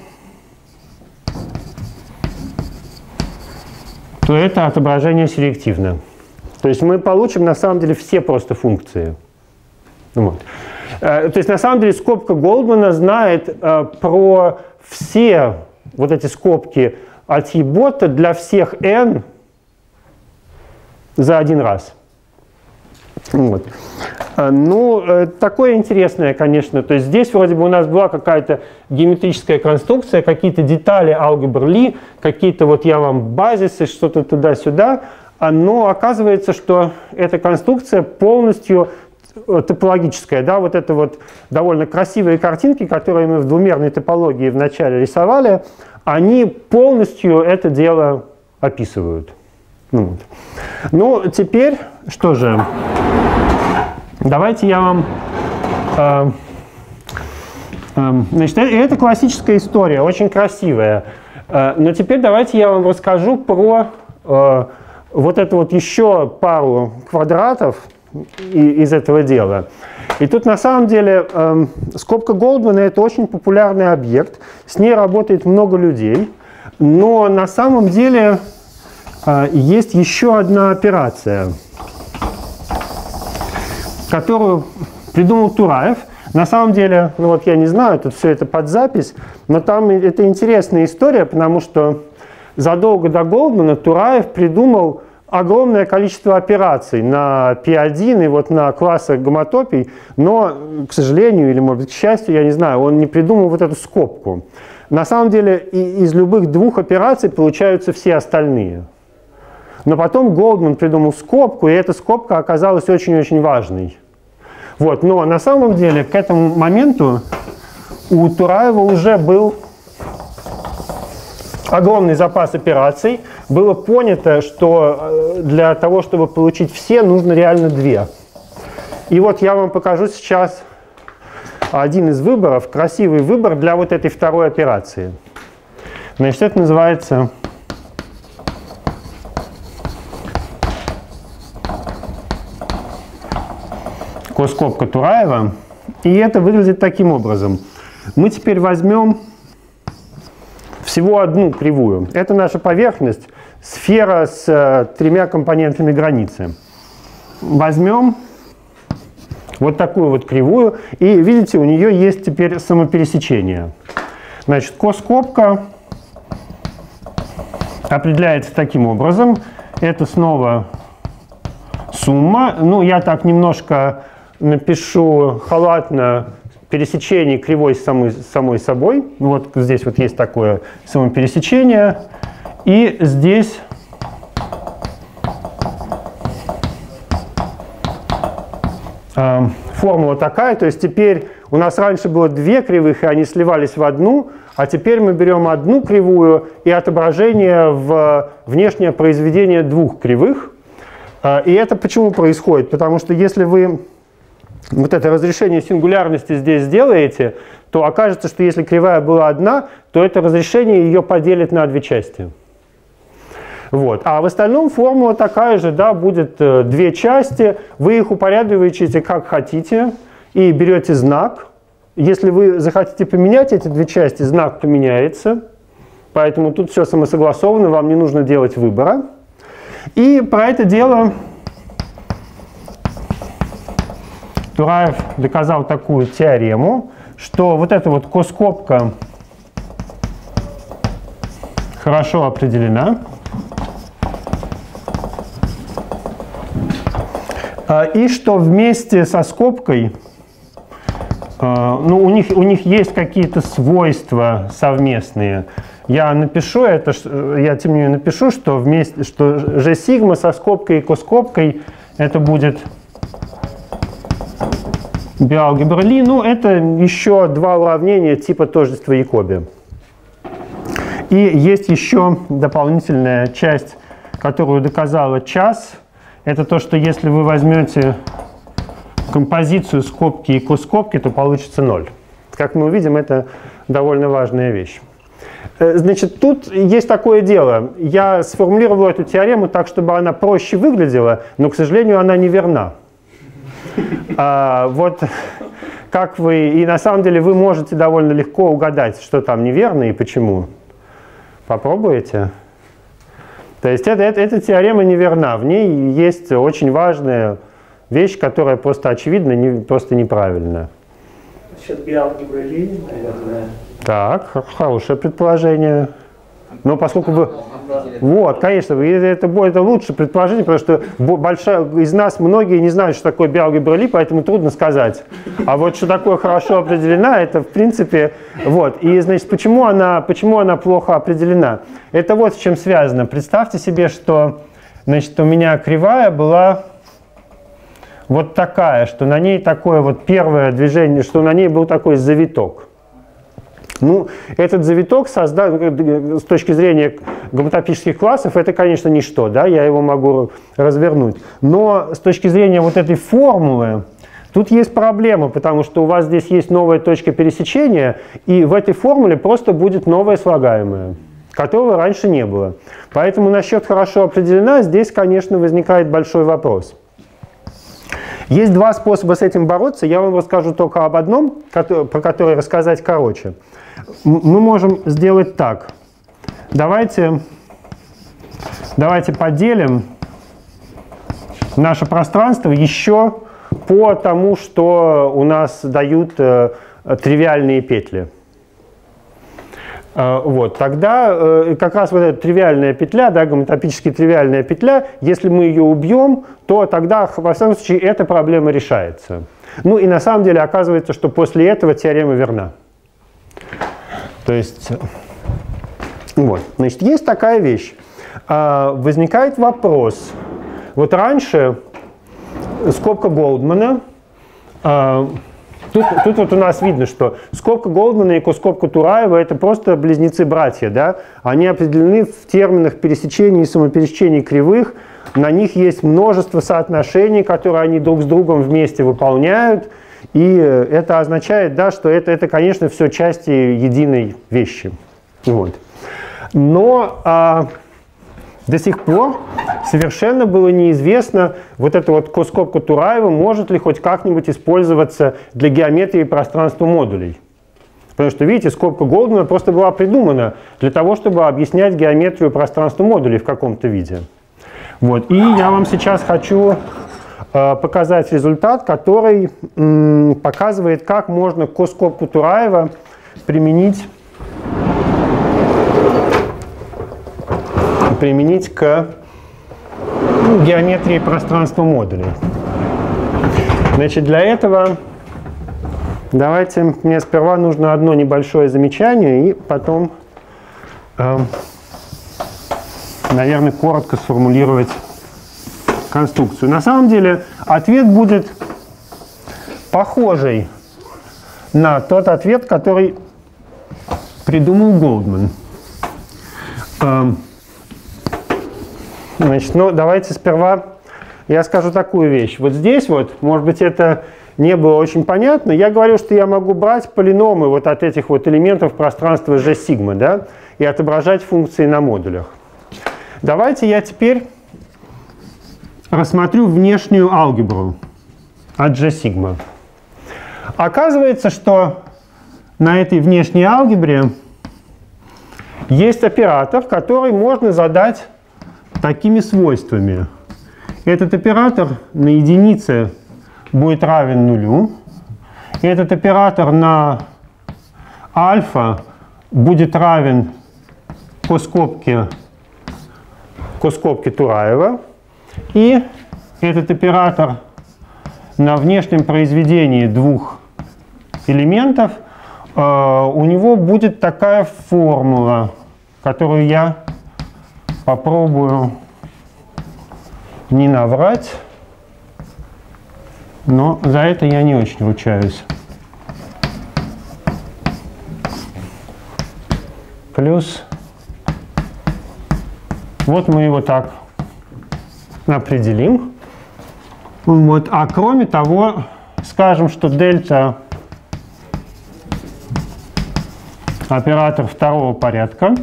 то это отображение селективно. То есть мы получим на самом деле все просто функции. Вот. То есть на самом деле скобка Голдмана знает э, про все вот эти скобки Альтье-Ботта для всех n за один раз. Вот. Ну, такое интересное, конечно. То есть здесь вроде бы у нас была какая-то геометрическая конструкция, какие-то детали алгебр Ли, какие-то вот я вам базисы, что-то туда-сюда. Но оказывается, что эта конструкция полностью топологическая. Да? Вот это вот довольно красивые картинки, которые мы в двумерной топологии вначале рисовали, они полностью это дело описывают. Ну, вот. Ну теперь, что же... Давайте я вам... Э, э, значит, это классическая история, очень красивая. Э, но теперь давайте я вам расскажу про э, вот эту вот еще пару квадратов из этого дела. И тут на самом деле э, скобка Голдмана — это очень популярный объект. С ней работает много людей. Но на самом деле э, есть еще одна операция, которую придумал Тураев. На самом деле, ну вот я не знаю, тут все это под запись, но там это интересная история, потому что задолго до Голдмана Тураев придумал огромное количество операций на пи один и вот на классах гомотопий, но, к сожалению, или, может быть, к счастью, я не знаю, он не придумал вот эту скобку. На самом деле, из любых двух операций получаются все остальные. Но потом Голдман придумал скобку, и эта скобка оказалась очень-очень важной. Вот. Но на самом деле к этому моменту у Тураева уже был огромный запас операций. Было понято, что для того, чтобы получить все, нужно реально две. И вот я вам покажу сейчас один из выборов, красивый выбор для вот этой второй операции. Значит, это называется... скобка Тураева, и это выглядит таким образом. Мы теперь возьмем всего одну кривую. Это наша поверхность, сфера с э, тремя компонентами границы. Возьмем вот такую вот кривую, и видите, у нее есть теперь самопересечение. Значит, коскобка определяется таким образом. Это снова сумма. Ну, я так немножко напишу халатно пересечение кривой с самой, самой собой. Вот здесь вот есть такое самопересечение. И здесь э, формула такая. То есть теперь у нас раньше было две кривых, и они сливались в одну. А теперь мы берем одну кривую и отображение в внешнее произведение двух кривых. Э, и это почему происходит? Потому что если вы вот это разрешение сингулярности здесь сделаете, то окажется, что если кривая была одна, то это разрешение ее поделит на две части. Вот. А в остальном формула такая же, да, будет э, две части, вы их упорядочиваете как хотите и берете знак. Если вы захотите поменять эти две части, знак поменяется, поэтому тут все самосогласовано, вам не нужно делать выбора. И про это дело Тураев доказал такую теорему, что вот эта вот коскобка хорошо определена. И что вместе со скобкой, ну, у них, у них есть какие-то свойства совместные. Я напишу это, я тем не менее напишу, что вместе, что G-сигма со скобкой и коскобкой это будет биалгебра Ли. Ну, это еще два уравнения типа тождества Якоби. И есть еще дополнительная часть, которую доказала Час. Это то, что если вы возьмете композицию скобки и коскобки, то получится ноль. Как мы увидим, это довольно важная вещь. Значит, тут есть такое дело. Я сформулировал эту теорему так, чтобы она проще выглядела, но, к сожалению, она не верна. А, вот как вы... И на самом деле вы можете довольно легко угадать, что там неверно и почему. Попробуете? То есть это, это, эта теорема неверна. В ней есть очень важная вещь, которая просто очевидна, не, просто неправильна. Насчет биалгебры Ли, наверное. Так, хорошее предположение. Но поскольку вы... Вот, конечно, это будет лучше предположение, потому что большая, из нас многие не знают, что такое биалгебра Ли, поэтому трудно сказать. А вот что такое хорошо определена, это в принципе... Вот, и значит, почему она, почему она плохо определена? Это вот с чем связано. Представьте себе, что значит, у меня кривая была вот такая, что на ней такое вот первое движение, что на ней был такой завиток. Ну, этот завиток создан, с точки зрения гомотопических классов, это, конечно, ничто, да, я его могу развернуть. Но с точки зрения вот этой формулы, тут есть проблема, потому что у вас здесь есть новая точка пересечения, и в этой формуле просто будет новое слагаемое, которого раньше не было. Поэтому насчет хорошо определена, здесь, конечно, возникает большой вопрос. Есть два способа с этим бороться, я вам расскажу только об одном, про который рассказать короче. Мы можем сделать так. Давайте, давайте поделим наше пространство еще по тому, что у нас дают э, тривиальные петли. Э, вот, тогда э, как раз вот эта тривиальная петля, да, гомотопически тривиальная петля, если мы ее убьем, то тогда, во всяком случае, эта проблема решается. Ну и на самом деле оказывается, что после этого теорема верна. То есть, вот, значит, есть такая вещь. А, возникает вопрос. Вот раньше скобка Голдмана, а, тут, тут вот у нас видно, что скобка Голдмана и коскобка Тураева — это просто близнецы-братья, да? Они определены в терминах пересечений и самопересечений кривых. На них есть множество соотношений, которые они друг с другом вместе выполняют. И это означает, да, что это, это, конечно, все части единой вещи. Вот. Но а, до сих пор совершенно было неизвестно, вот эта вот коскобка Тураева может ли хоть как-нибудь использоваться для геометрии пространства модулей. Потому что, видите, скобка Голдмана просто была придумана для того, чтобы объяснять геометрию пространства модулей в каком-то виде. Вот. И я вам сейчас хочу показать результат, который м, показывает, как можно коскобку Тураева применить, применить к ну, геометрии пространства модулей. Значит, для этого давайте, мне сперва нужно одно небольшое замечание и потом, э, наверное, коротко сформулировать конструкцию. На самом деле ответ будет похожий на тот ответ, который придумал Голдман. Значит, ну, давайте сперва я скажу такую вещь. Вот здесь вот, может быть, это не было очень понятно, я говорю, что я могу брать полиномы вот от этих вот элементов пространства G-сигма, да, и отображать функции на модулях. Давайте я теперь рассмотрю внешнюю алгебру от G-сигма. Оказывается, что на этой внешней алгебре есть оператор, который можно задать такими свойствами. Этот оператор на единице будет равен нулю. Этот оператор на альфа будет равен коскобке, коскобке Тураева. И этот оператор на внешнем произведении двух элементов, э, у него будет такая формула, которую я попробую не наврать, но за это я не очень ручаюсь. Плюс, вот мы его так определим. Вот. А кроме того, скажем, что дельта оператор второго порядка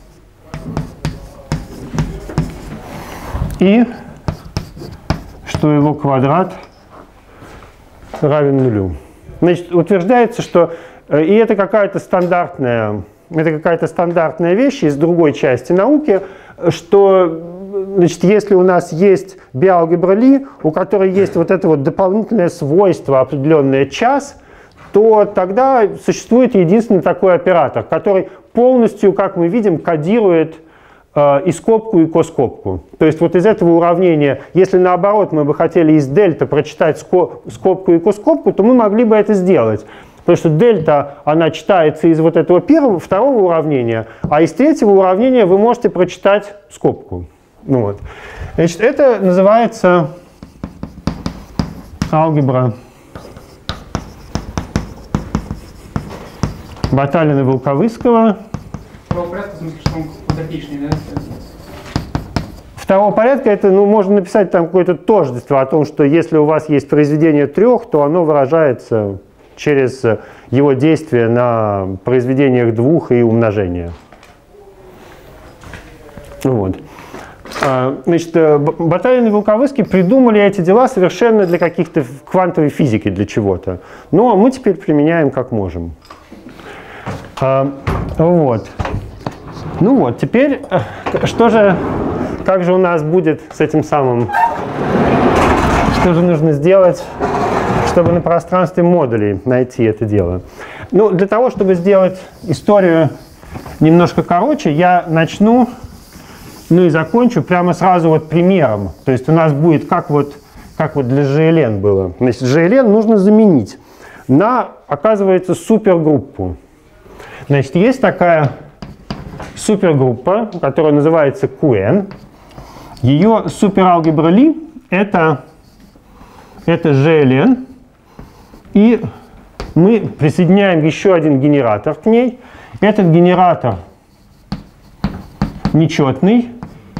и что его квадрат равен нулю. Значит, утверждается, что и это какая-то стандартная, это какая-то стандартная вещь из другой части науки, что значит, если у нас есть биалгебра Ли, у которой есть вот это вот дополнительное свойство, определенное час, то тогда существует единственный такой оператор, который полностью, как мы видим, кодирует э, и скобку, и коскобку. То есть вот из этого уравнения, если наоборот мы бы хотели из дельта прочитать скобку и коскобку, то мы могли бы это сделать. Потому что дельта, она читается из вот этого первого, второго уравнения, а из третьего уравнения вы можете прочитать скобку. Ну вот. Значит, это называется алгебра Баталина-Волковыского. Второго порядка, в смысле, что он квадратичный, да? Второго порядка это, ну, можно написать там какое-то тождество о том, что если у вас есть произведение трех, то оно выражается через его действие на произведениях двух и умножение. Вот. Значит, Баталин и Волковыский придумали эти дела совершенно для каких-то квантовой физики, для чего-то. Но мы теперь применяем как можем. Вот. Ну вот, теперь что же, как же у нас будет с этим самым, что же нужно сделать, чтобы на пространстве модулей найти это дело? Ну, для того, чтобы сделать историю немножко короче, я начну, ну и закончу прямо сразу вот примером. То есть у нас будет как вот, как вот для джи эл эн было. Значит, джи эл эн нужно заменить на, оказывается, супергруппу. Значит, есть такая супергруппа, которая называется кью эн. Ее супералгебра Ли — это, это джи эл эн. И мы присоединяем еще один генератор к ней. Этот генератор нечетный,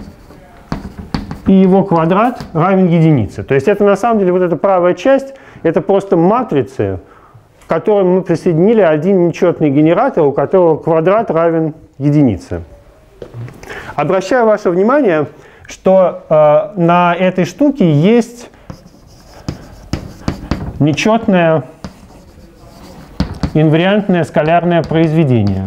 и его квадрат равен единице. То есть это на самом деле вот эта правая часть, это просто матрицы, к которым мы присоединили один нечетный генератор, у которого квадрат равен единице. Обращаю ваше внимание, что э, на этой штуке есть нечетное инвариантное скалярное произведение.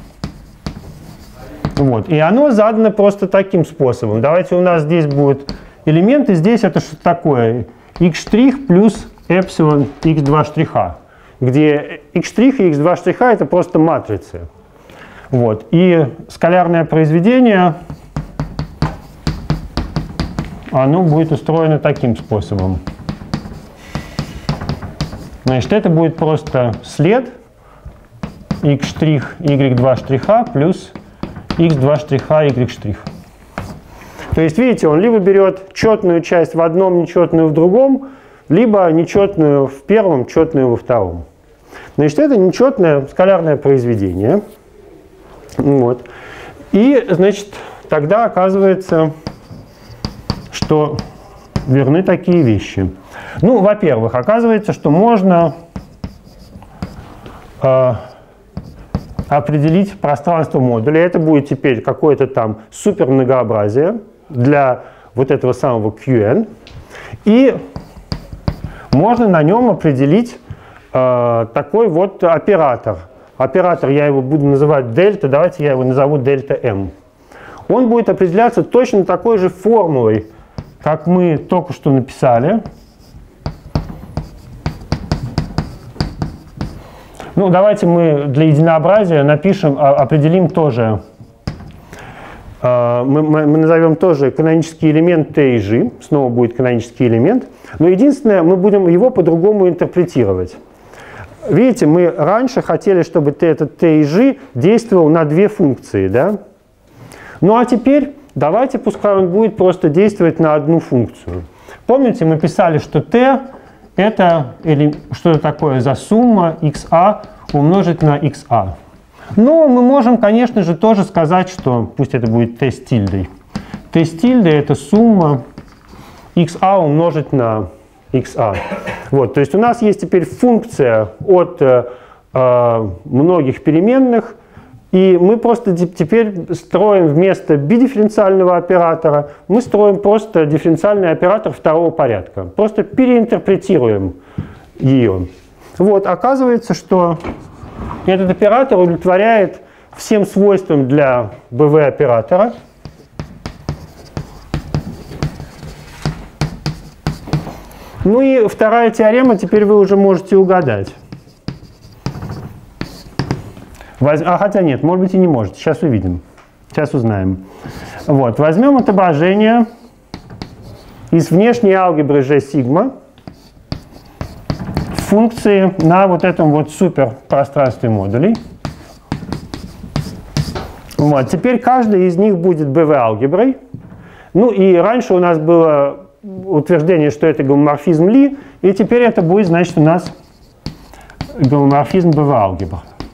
Вот. И оно задано просто таким способом. Давайте у нас здесь будут элементы. Здесь это что такое? X' плюс эпсилон икс два штриха, где x' и икс два штриха это просто матрицы. Вот. И скалярное произведение, оно будет устроено таким способом. Значит, это будет просто след x' y два штриха плюс икс два штриха y штрих. То есть, видите, он либо берет четную часть в одном, нечетную в другом, либо нечетную в первом, четную во втором. Значит, это нечетное скалярное произведение. Вот. И, значит, тогда оказывается, что верны такие вещи. Ну, во-первых, оказывается, что можно э, определить пространство модуля. Это будет теперь какое-то там супермногообразие для вот этого самого кью эн. И можно на нем определить э, такой вот оператор. Оператор, я его буду называть дельта, давайте я его назову дельта эм. Он будет определяться точно такой же формулой, как мы только что написали. Ну, давайте мы для единообразия напишем, определим тоже, мы, мы, мы назовем тоже канонический элемент Т и Ж, снова будет канонический элемент, но единственное, мы будем его по-другому интерпретировать. Видите, мы раньше хотели, чтобы этот Т и Ж действовал на две функции, да? Ну а теперь давайте, пускай он будет просто действовать на одну функцию. Помните, мы писали, что Т это что-то такое за сумма ха умножить на ха. Но мы можем, конечно же, тоже сказать, что пусть это будет Т с тильдой. Т с тильдой это сумма ха умножить на ха. Вот, то есть у нас есть теперь функция от э, многих переменных, и мы просто теперь строим вместо бидифференциального оператора, мы строим просто дифференциальный оператор второго порядка. Просто переинтерпретируем ее. Вот, оказывается, что этот оператор удовлетворяет всем свойствам для бэ вэ оператора. Ну и вторая теорема, теперь вы уже можете угадать. Воз... А хотя нет, может быть и не может. Сейчас увидим. Сейчас узнаем. Вот. Возьмем отображение из внешней алгебры G сигма функции на вот этом вот суперпространстве модулей. Вот. Теперь каждый из них будет бэ вэ-алгеброй. Ну и раньше у нас было утверждение, что это гомоморфизм Ли, и теперь это будет, значит, у нас гомоморфизм бэ вэ-алгебр.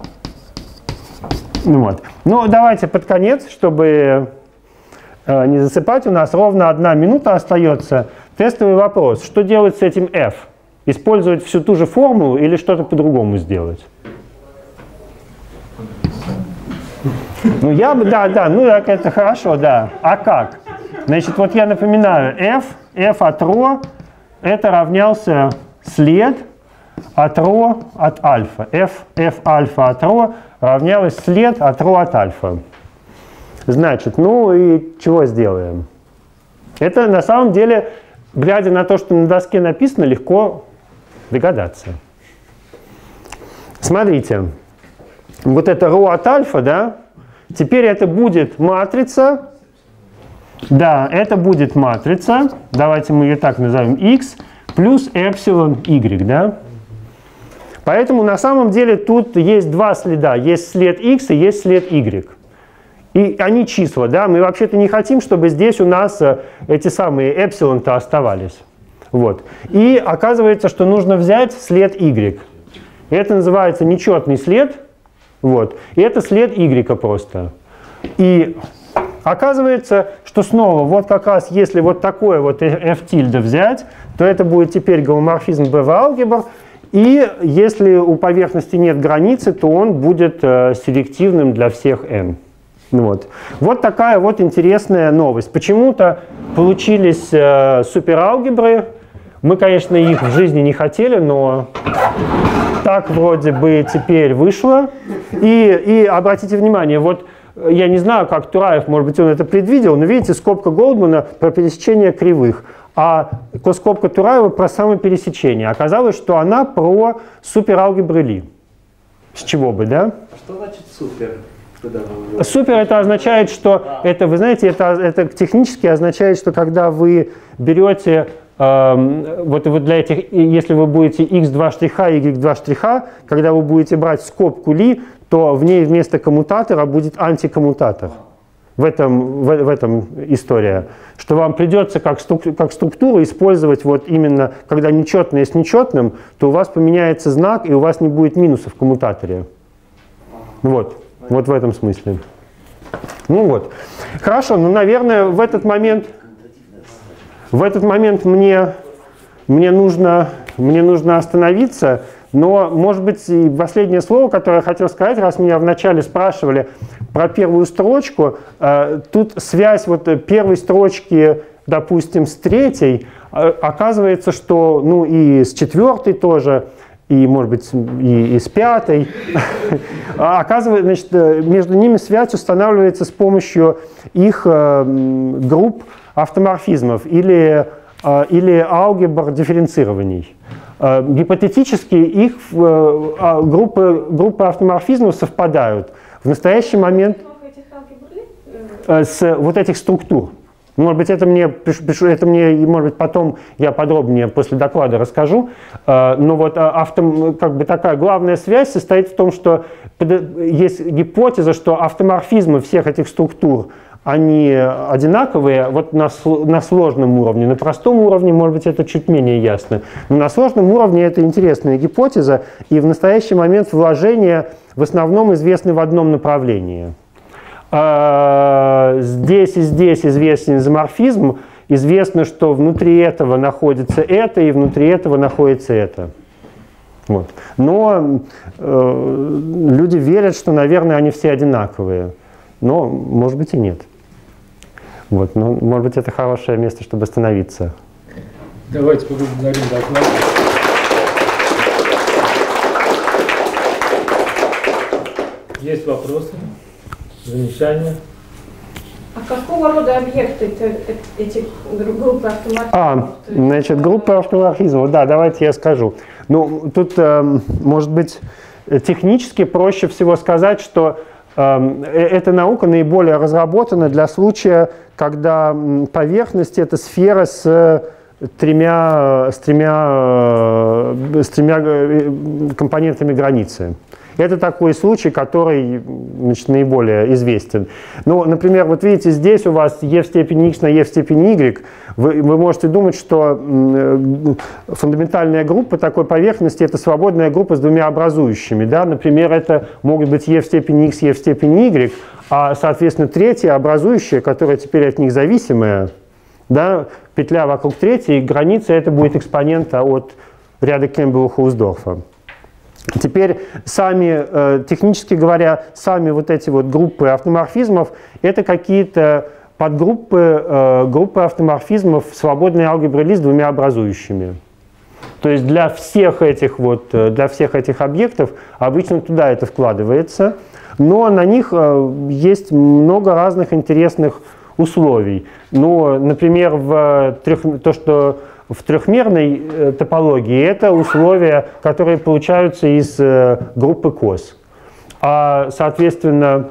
Вот. Ну, давайте под конец, чтобы э, не засыпать, у нас ровно одна минута остается. Тестовый вопрос. Что делать с этим f? Использовать всю ту же формулу или что-то по-другому сделать? Ну, я бы, да, да, ну, так это хорошо, да. А как? Значит, вот я напоминаю, f, f от ρ, это равнялся след от ρ от альфа. f, f альфа от ρ равнялось след от ρ от альфа. Значит, ну и чего сделаем? Это на самом деле, глядя на то, что на доске написано, легко догадаться. Смотрите, вот это ρ от альфа, да, теперь это будет матрица, да, это будет матрица, давайте мы ее так назовем, x плюс эпсилон y, да. Поэтому на самом деле тут есть два следа, есть след x и есть след y. И они числа, да, мы вообще-то не хотим, чтобы здесь у нас эти самые эпсилон-то оставались. Вот. И оказывается, что нужно взять след y. Это называется нечетный след, вот, и это след y просто. И оказывается, что снова, вот как раз если вот такое вот f тильда взять, то это будет теперь гомоморфизм бэ вэ-алгебр, и если у поверхности нет границы, то он будет э, селективным для всех n. Вот. Вот такая вот интересная новость. Почему-то получились э, супералгебры. Мы, конечно, их в жизни не хотели, но так вроде бы теперь вышло. И, и обратите внимание, вот я не знаю, как Тураев, может быть, он это предвидел, но видите, скобка Голдмана про пересечение кривых, а скобка Тураева про самопересечение. Оказалось, что она про супералгебры Ли. С чего бы, да? А что значит супер? Супер это означает, что а. это, вы знаете, это, это технически означает, что когда вы берете э, вот, вот для этих, если вы будете икс два штриха и y два штриха, когда вы будете брать скобку Ли, то в ней вместо коммутатора будет антикоммутатор. В этом, в, в этом история. Что вам придется как, струк, как структуру использовать вот именно, когда нечетное с нечетным, то у вас поменяется знак, и у вас не будет минуса в коммутаторе. Вот. Вот в этом смысле. Ну вот. Хорошо, ну, наверное, в этот момент, в этот момент мне, мне, нужно, мне нужно остановиться, но, может быть, и последнее слово, которое я хотел сказать, раз меня вначале спрашивали про первую строчку, э, тут связь вот первой строчки, допустим, с третьей, э, оказывается, что, ну, и с четвертой тоже, и, может быть, и, и с пятой. Оказывается, значит, между ними связь устанавливается с помощью их э, групп автоморфизмов или, э, или алгебр дифференцирований. Э, гипотетически их э, группы, группы автоморфизмов совпадают. В настоящий момент э, с вот этих структур. Может быть, это мне, пишу, это мне, может быть, потом я подробнее после доклада расскажу. Но вот авто, как бы такая главная связь состоит в том, что есть гипотеза, что автоморфизмы всех этих структур, они одинаковые вот на, на сложном уровне. На простом уровне, может быть, это чуть менее ясно. Но на сложном уровне это интересная гипотеза, и в настоящий момент вложения в основном известны в одном направлении. Здесь и здесь известен изоморфизм. Известно, что внутри этого находится это, и внутри этого находится это. Вот. Но э, люди верят, что, наверное, они все одинаковые. Но, может быть, и нет. Вот. Но, может быть, это хорошее место, чтобы остановиться. Давайте поблагодарим доклад. Есть вопросы? Замечания? А какого рода объекты эти группы автоморфизмов? А, значит, группы автоморфизмов, да, давайте я скажу. Ну, тут, э, может быть, технически проще всего сказать, что э, эта наука наиболее разработана для случая, когда поверхность — это сфера с тремя, с тремя, с тремя компонентами границы. Это такой случай, который, значит, наиболее известен. Ну, например, вот видите, здесь у вас e в степени x на e в степени y. Вы, вы можете думать, что фундаментальная группа такой поверхности — это свободная группа с двумя образующими. Да? Например, это могут быть e в степени x, e в степени y, а, соответственно, третья образующая, которая теперь от них зависимая, да, петля вокруг третьей, граница — это будет экспонента от ряда Кэмпбелла-Хаусдорфа. Теперь сами, технически говоря, сами вот эти вот группы автоморфизмов — это какие-то подгруппы группы автоморфизмов в свободной алгебре Ли с двумя образующими. То есть для всех этих, вот, для всех этих объектов обычно туда это вкладывается, но на них есть много разных интересных условий. Ну, например, в трех, то, что в трехмерной э, топологии это условия, которые получаются из э, группы кос. А, соответственно,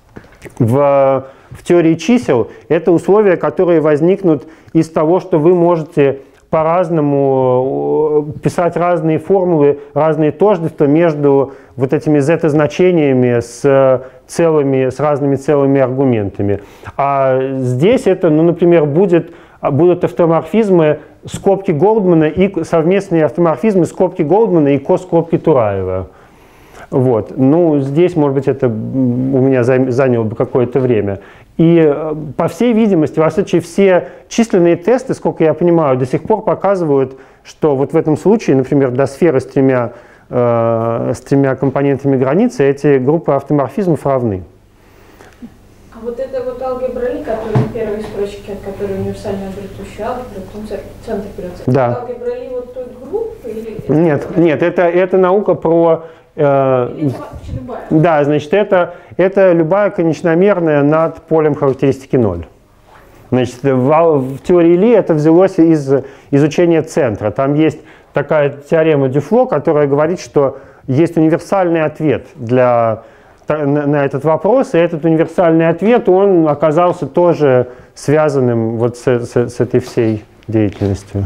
в, в теории чисел это условия, которые возникнут из того, что вы можете по-разному писать разные формулы, разные тождества между вот этими z-значениями с целыми, с разными целыми аргументами. А здесь это, ну, например, будет, будут автоморфизмы скобки Голдмана и совместные автоморфизмы скобки Голдмана и кос скобки Тураева. Вот. Ну, здесь, может быть, это у меня заняло бы какое-то время. И, по всей видимости, во всяком случае, все численные тесты, сколько я понимаю, до сих пор показывают, что вот в этом случае, например, для сферы с тремя, э, с тремя компонентами границы, эти группы автоморфизмов равны. А вот это вот алгебра Ли, которая в первой строчке, от которой универсальная грядущая алгебра, потом центр берется. Да. Алгебра Ли вот той группы? Или нет, это... нет, это, это наука про... Или любая? Да, значит, это, это любая конечномерная над полем характеристики ноль. Значит, в, в теории Ли это взялось из изучения центра. Там есть такая теорема Дюфло, которая говорит, что есть универсальный ответ для, на, на этот вопрос, и этот универсальный ответ, он оказался тоже связанным вот с, с, с этой всей деятельностью.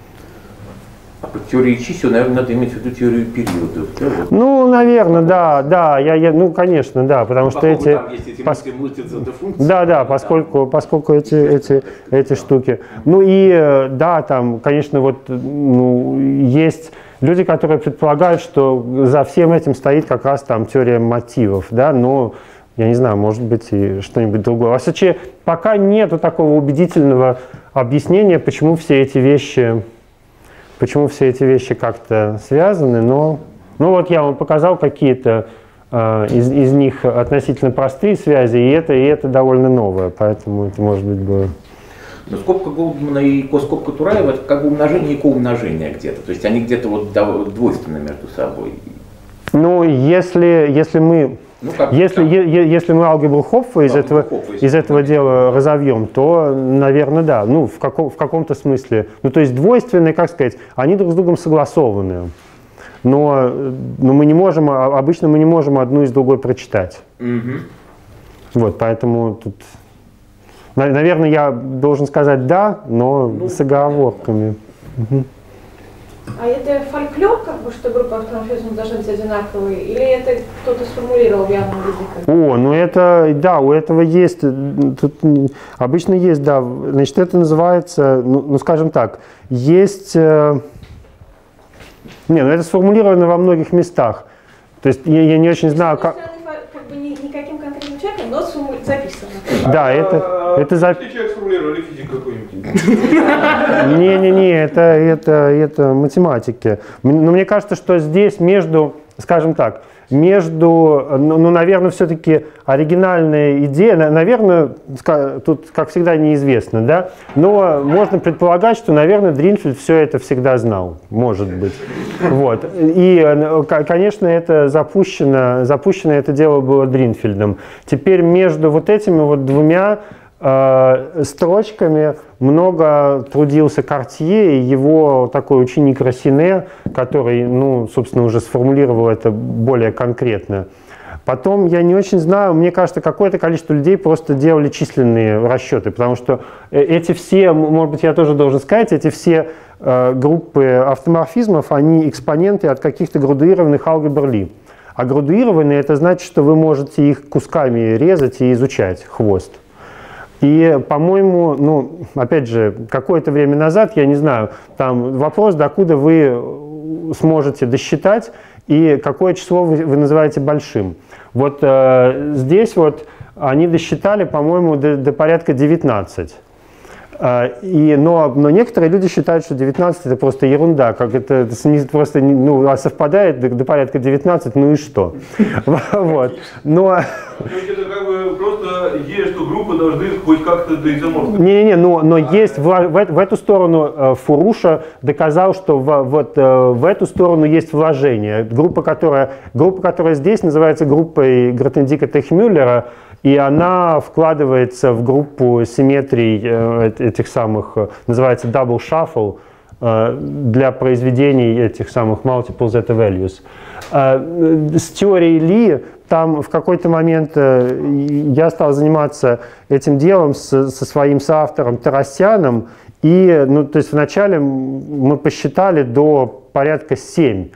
А по теории чисел, наверное, надо иметь в виду теорию периодов. Да? Ну, наверное, да, да, я, я, ну, конечно, да, потому что поскольку эти... Там есть эти пос... мультифункции. Да, да, поскольку, поскольку эти, эти, эти штуки. Ну и, да, там, конечно, вот, ну, есть люди, которые предполагают, что за всем этим стоит как раз там теория мотивов, да, но, я не знаю, может быть и что-нибудь другое. Во всяком случае, пока нету такого убедительного объяснения, почему все эти вещи... Почему все эти вещи как-то связаны, но ну вот я вам показал какие-то э, из, из них относительно простые связи, и это, и это довольно новое, поэтому это может быть было. Но скобка Голдмана и скобка Тураева — это как бы умножение и коумножение где-то, то есть они где-то вот двойственны между собой. Ну, если, если мы... Ну, как, если, как? Е, если мы алгебру Хопфа из, этого, Хопфа, из этого дела разовьем, то, наверное, да. Ну, в, каком, в каком-то смысле. Ну, то есть двойственные, как сказать, они друг с другом согласованы. Но, но мы не можем, обычно мы не можем одну из другой прочитать. Угу. Вот, поэтому тут... Наверное, я должен сказать «да», но ну, с оговорками. Угу. А это фольклор, как бы, что группа автоморфизмов должны быть одинаковые, или это кто-то сформулировал в явном виде? О, ну это, да, у этого есть, тут обычно есть, да, значит, это называется, ну, ну скажем так, есть, э, не, ну это сформулировано во многих местах, то есть я, я не очень знаю, как... Как бы никаким конкретным человеком, но записано. Да, это, это за... Если человек сформулировали физик какой-нибудь. Не-не-не, это, это, это математики. Но мне кажется, что здесь между, скажем так, между, ну, ну наверное, все-таки оригинальная идея, наверное, тут, как всегда, неизвестно, да, но можно предполагать, что, наверное, Дринфельд все это всегда знал, может быть. Вот. И, конечно, это запущено, запущено это дело было Дринфельдом. Теперь между вот этими вот двумя э, строчками много трудился Картье и его такой ученик Рассине, который, ну, собственно, уже сформулировал это более конкретно. Потом, я не очень знаю, мне кажется, какое-то количество людей просто делали численные расчеты, потому что эти все, может быть, я тоже должен сказать, эти все э, группы автоморфизмов, они экспоненты от каких-то градуированных алгебр Ли. А градуированные — это значит, что вы можете их кусками резать и изучать, хвост. И, по-моему, ну, опять же, какое-то время назад, я не знаю, там вопрос, докуда вы сможете досчитать, и какое число вы, вы называете большим. Вот э, здесь вот они досчитали, по-моему, до, до порядка девятнадцати. Э, и, но, но некоторые люди считают, что девятнадцать это просто ерунда, как это, это просто ну, совпадает до, до порядка девятнадцати, ну и что. Вот. Но... Это как бы просто есть, что группы должны хоть как-то до изоморфа. Не-не-не, но, но есть, в, в, в эту сторону э, Фуруша доказал, что в, вот, э, в эту сторону есть вложение. Группа, которая, группа, которая здесь называется группой Гротендика-Техмюллера, и она вкладывается в группу симметрий э, этих самых, э, называется double shuffle, э, для произведений этих самых multiple zeta values. Э, с теорией Ли там в какой-то момент я стал заниматься этим делом с, со своим соавтором Тарассяном, и, ну, то есть вначале мы посчитали до порядка семь.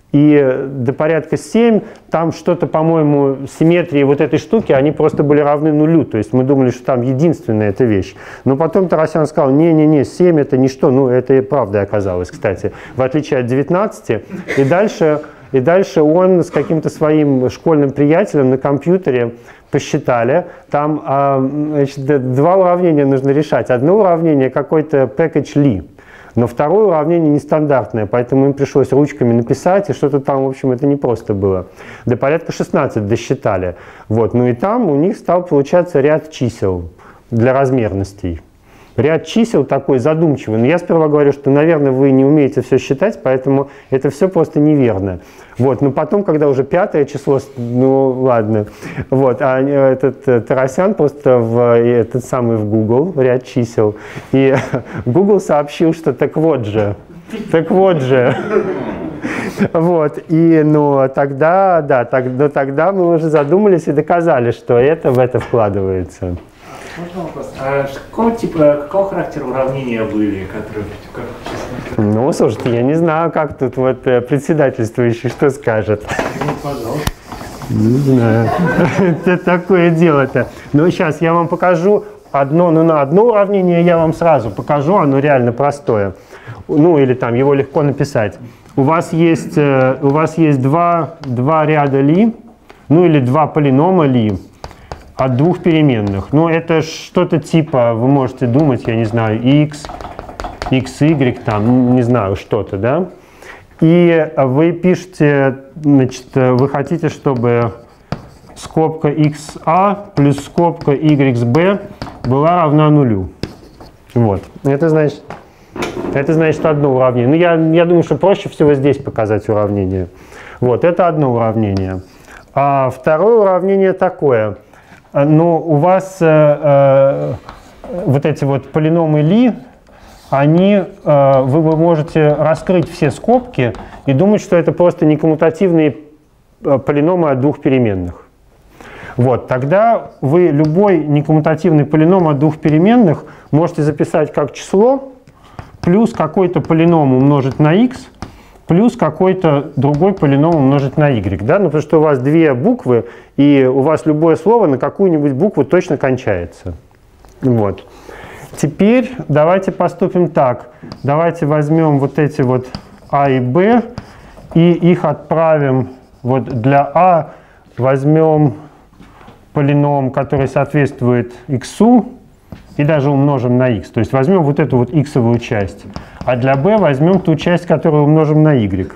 И до порядка семь, там что-то, по-моему, симметрии вот этой штуки, они просто были равны нулю. То есть мы думали, что там единственная эта вещь. Но потом Тарассян сказал, не-не-не, семь это ничто. Ну, это и правда оказалось, кстати, в отличие от девятнадцати. И дальше... И дальше он с каким-то своим школьным приятелем на компьютере посчитали. Там значит, два уравнения нужно решать. Одно уравнение какой-то package Li, но второе уравнение нестандартное, поэтому им пришлось ручками написать, и что-то там, в общем, это не просто было. До порядка шестнадцати досчитали. Вот. Ну и там у них стал получаться ряд чисел для размерностей. Ряд чисел такой задумчивый. Но я сперва говорю, что, наверное, вы не умеете все считать, поэтому это все просто неверно. Вот. Но потом, когда уже пятое число, ну ладно. Вот. А этот Тарассян просто в этот самый в Google ряд чисел. И Google сообщил, что так вот же, так вот же. Вот. И ну, тогда, да, так, но тогда мы уже задумались и доказали, что это в это вкладывается. Можно вопрос? А какого типа, какого характера уравнения были, которые как честно? Ну, слушайте, я не знаю, как тут вот председательствующий что скажет. Ну, пожалуйста. Не знаю. Это такое дело-то. Ну, сейчас я вам покажу одно, ну, на одно уравнение я вам сразу покажу, оно реально простое. Ну, или там его легко написать. У вас есть, у вас есть два, два ряда Ли, ну, или два полинома Ли от двух переменных. Ну, это что-то типа, вы можете думать, я не знаю, x, xy, там, не знаю, что-то, да? И вы пишете, значит, вы хотите, чтобы скобка xa плюс скобка yb была равна нулю. Вот. Это значит, это значит одно уравнение. Ну, я, я думаю, что проще всего здесь показать уравнение. Вот, это одно уравнение. А второе уравнение такое. Но у вас э, э, вот эти вот полиномы Ли, они, э, вы, вы можете раскрыть все скобки и думать, что это просто некоммутативные полиномы от двух переменных. Вот, тогда вы любой некоммутативный полином от двух переменных можете записать как число плюс какой-то полином умножить на x плюс какой-то другой полином умножить на y. Да? Ну, потому что у вас две буквы, и у вас любое слово на какую-нибудь букву точно кончается. Вот. Теперь давайте поступим так. Давайте возьмем вот эти вот а и b, и их отправим вот для а, возьмем полином, который соответствует x, и даже умножим на x. То есть возьмем вот эту вот иксовую часть. А для b возьмем ту часть, которую умножим на y.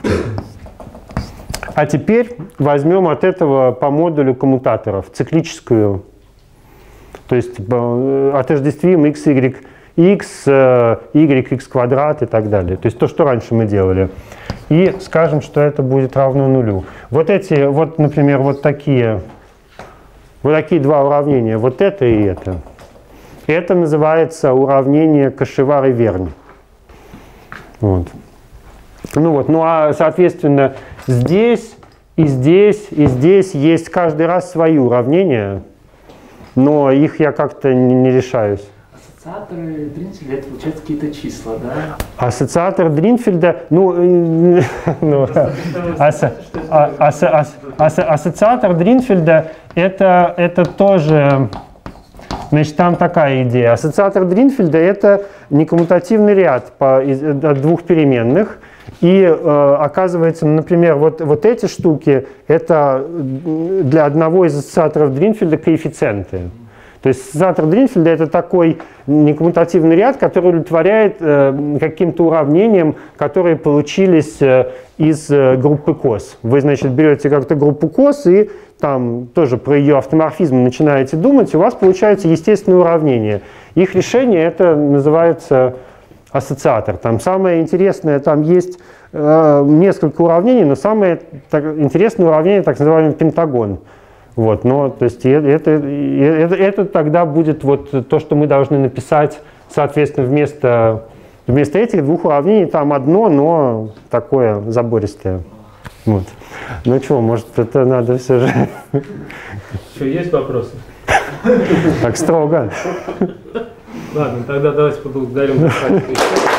А теперь возьмем от этого по модулю коммутаторов циклическую. То есть отождествим x, y, x, y, x квадрат и так далее. То есть то, что раньше мы делали. И скажем, что это будет равно нулю. Вот эти, вот, например, вот такие, вот такие два уравнения. Вот это и это. Это называется уравнение Кашевар-Вернь. Вот. Ну вот, ну а соответственно здесь и здесь и здесь есть каждый раз свои уравнения, но их я как-то не, не решаюсь. Ассоциаторы Дринфельда — это, получается, какие-то числа, да? Ассоциатор Дринфельда, ну, ну аса, аса, аса, аса, ассоциатор Дринфельда это, это тоже, значит, там такая идея. Ассоциатор Дринфельда это некоммутативный ряд по, из, от двух переменных. И э, оказывается, например, вот, вот эти штуки это для одного из ассоциаторов Дринфельда коэффициенты. То есть ассоциатор Дринфельда это такой некоммутативный ряд, который удовлетворяет э, каким-то уравнениям, которые получились э, из э, группы кос. Вы, значит, берете как-то группу кос и там тоже про ее автоморфизм начинаете думать, и у вас получается естественное уравнение. Их решение это называется ассоциатор. Там самое интересное, там есть э, несколько уравнений, но самое так, интересное уравнение так называемый пентагон. Вот, но, то есть это, это, это тогда будет вот то, что мы должны написать, соответственно, вместо, вместо этих двух уравнений там одно, но такое забористое. Вот. Ну что, может, это надо все же... Еще есть вопросы? Так строго. Ладно, тогда давайте поблагодарим.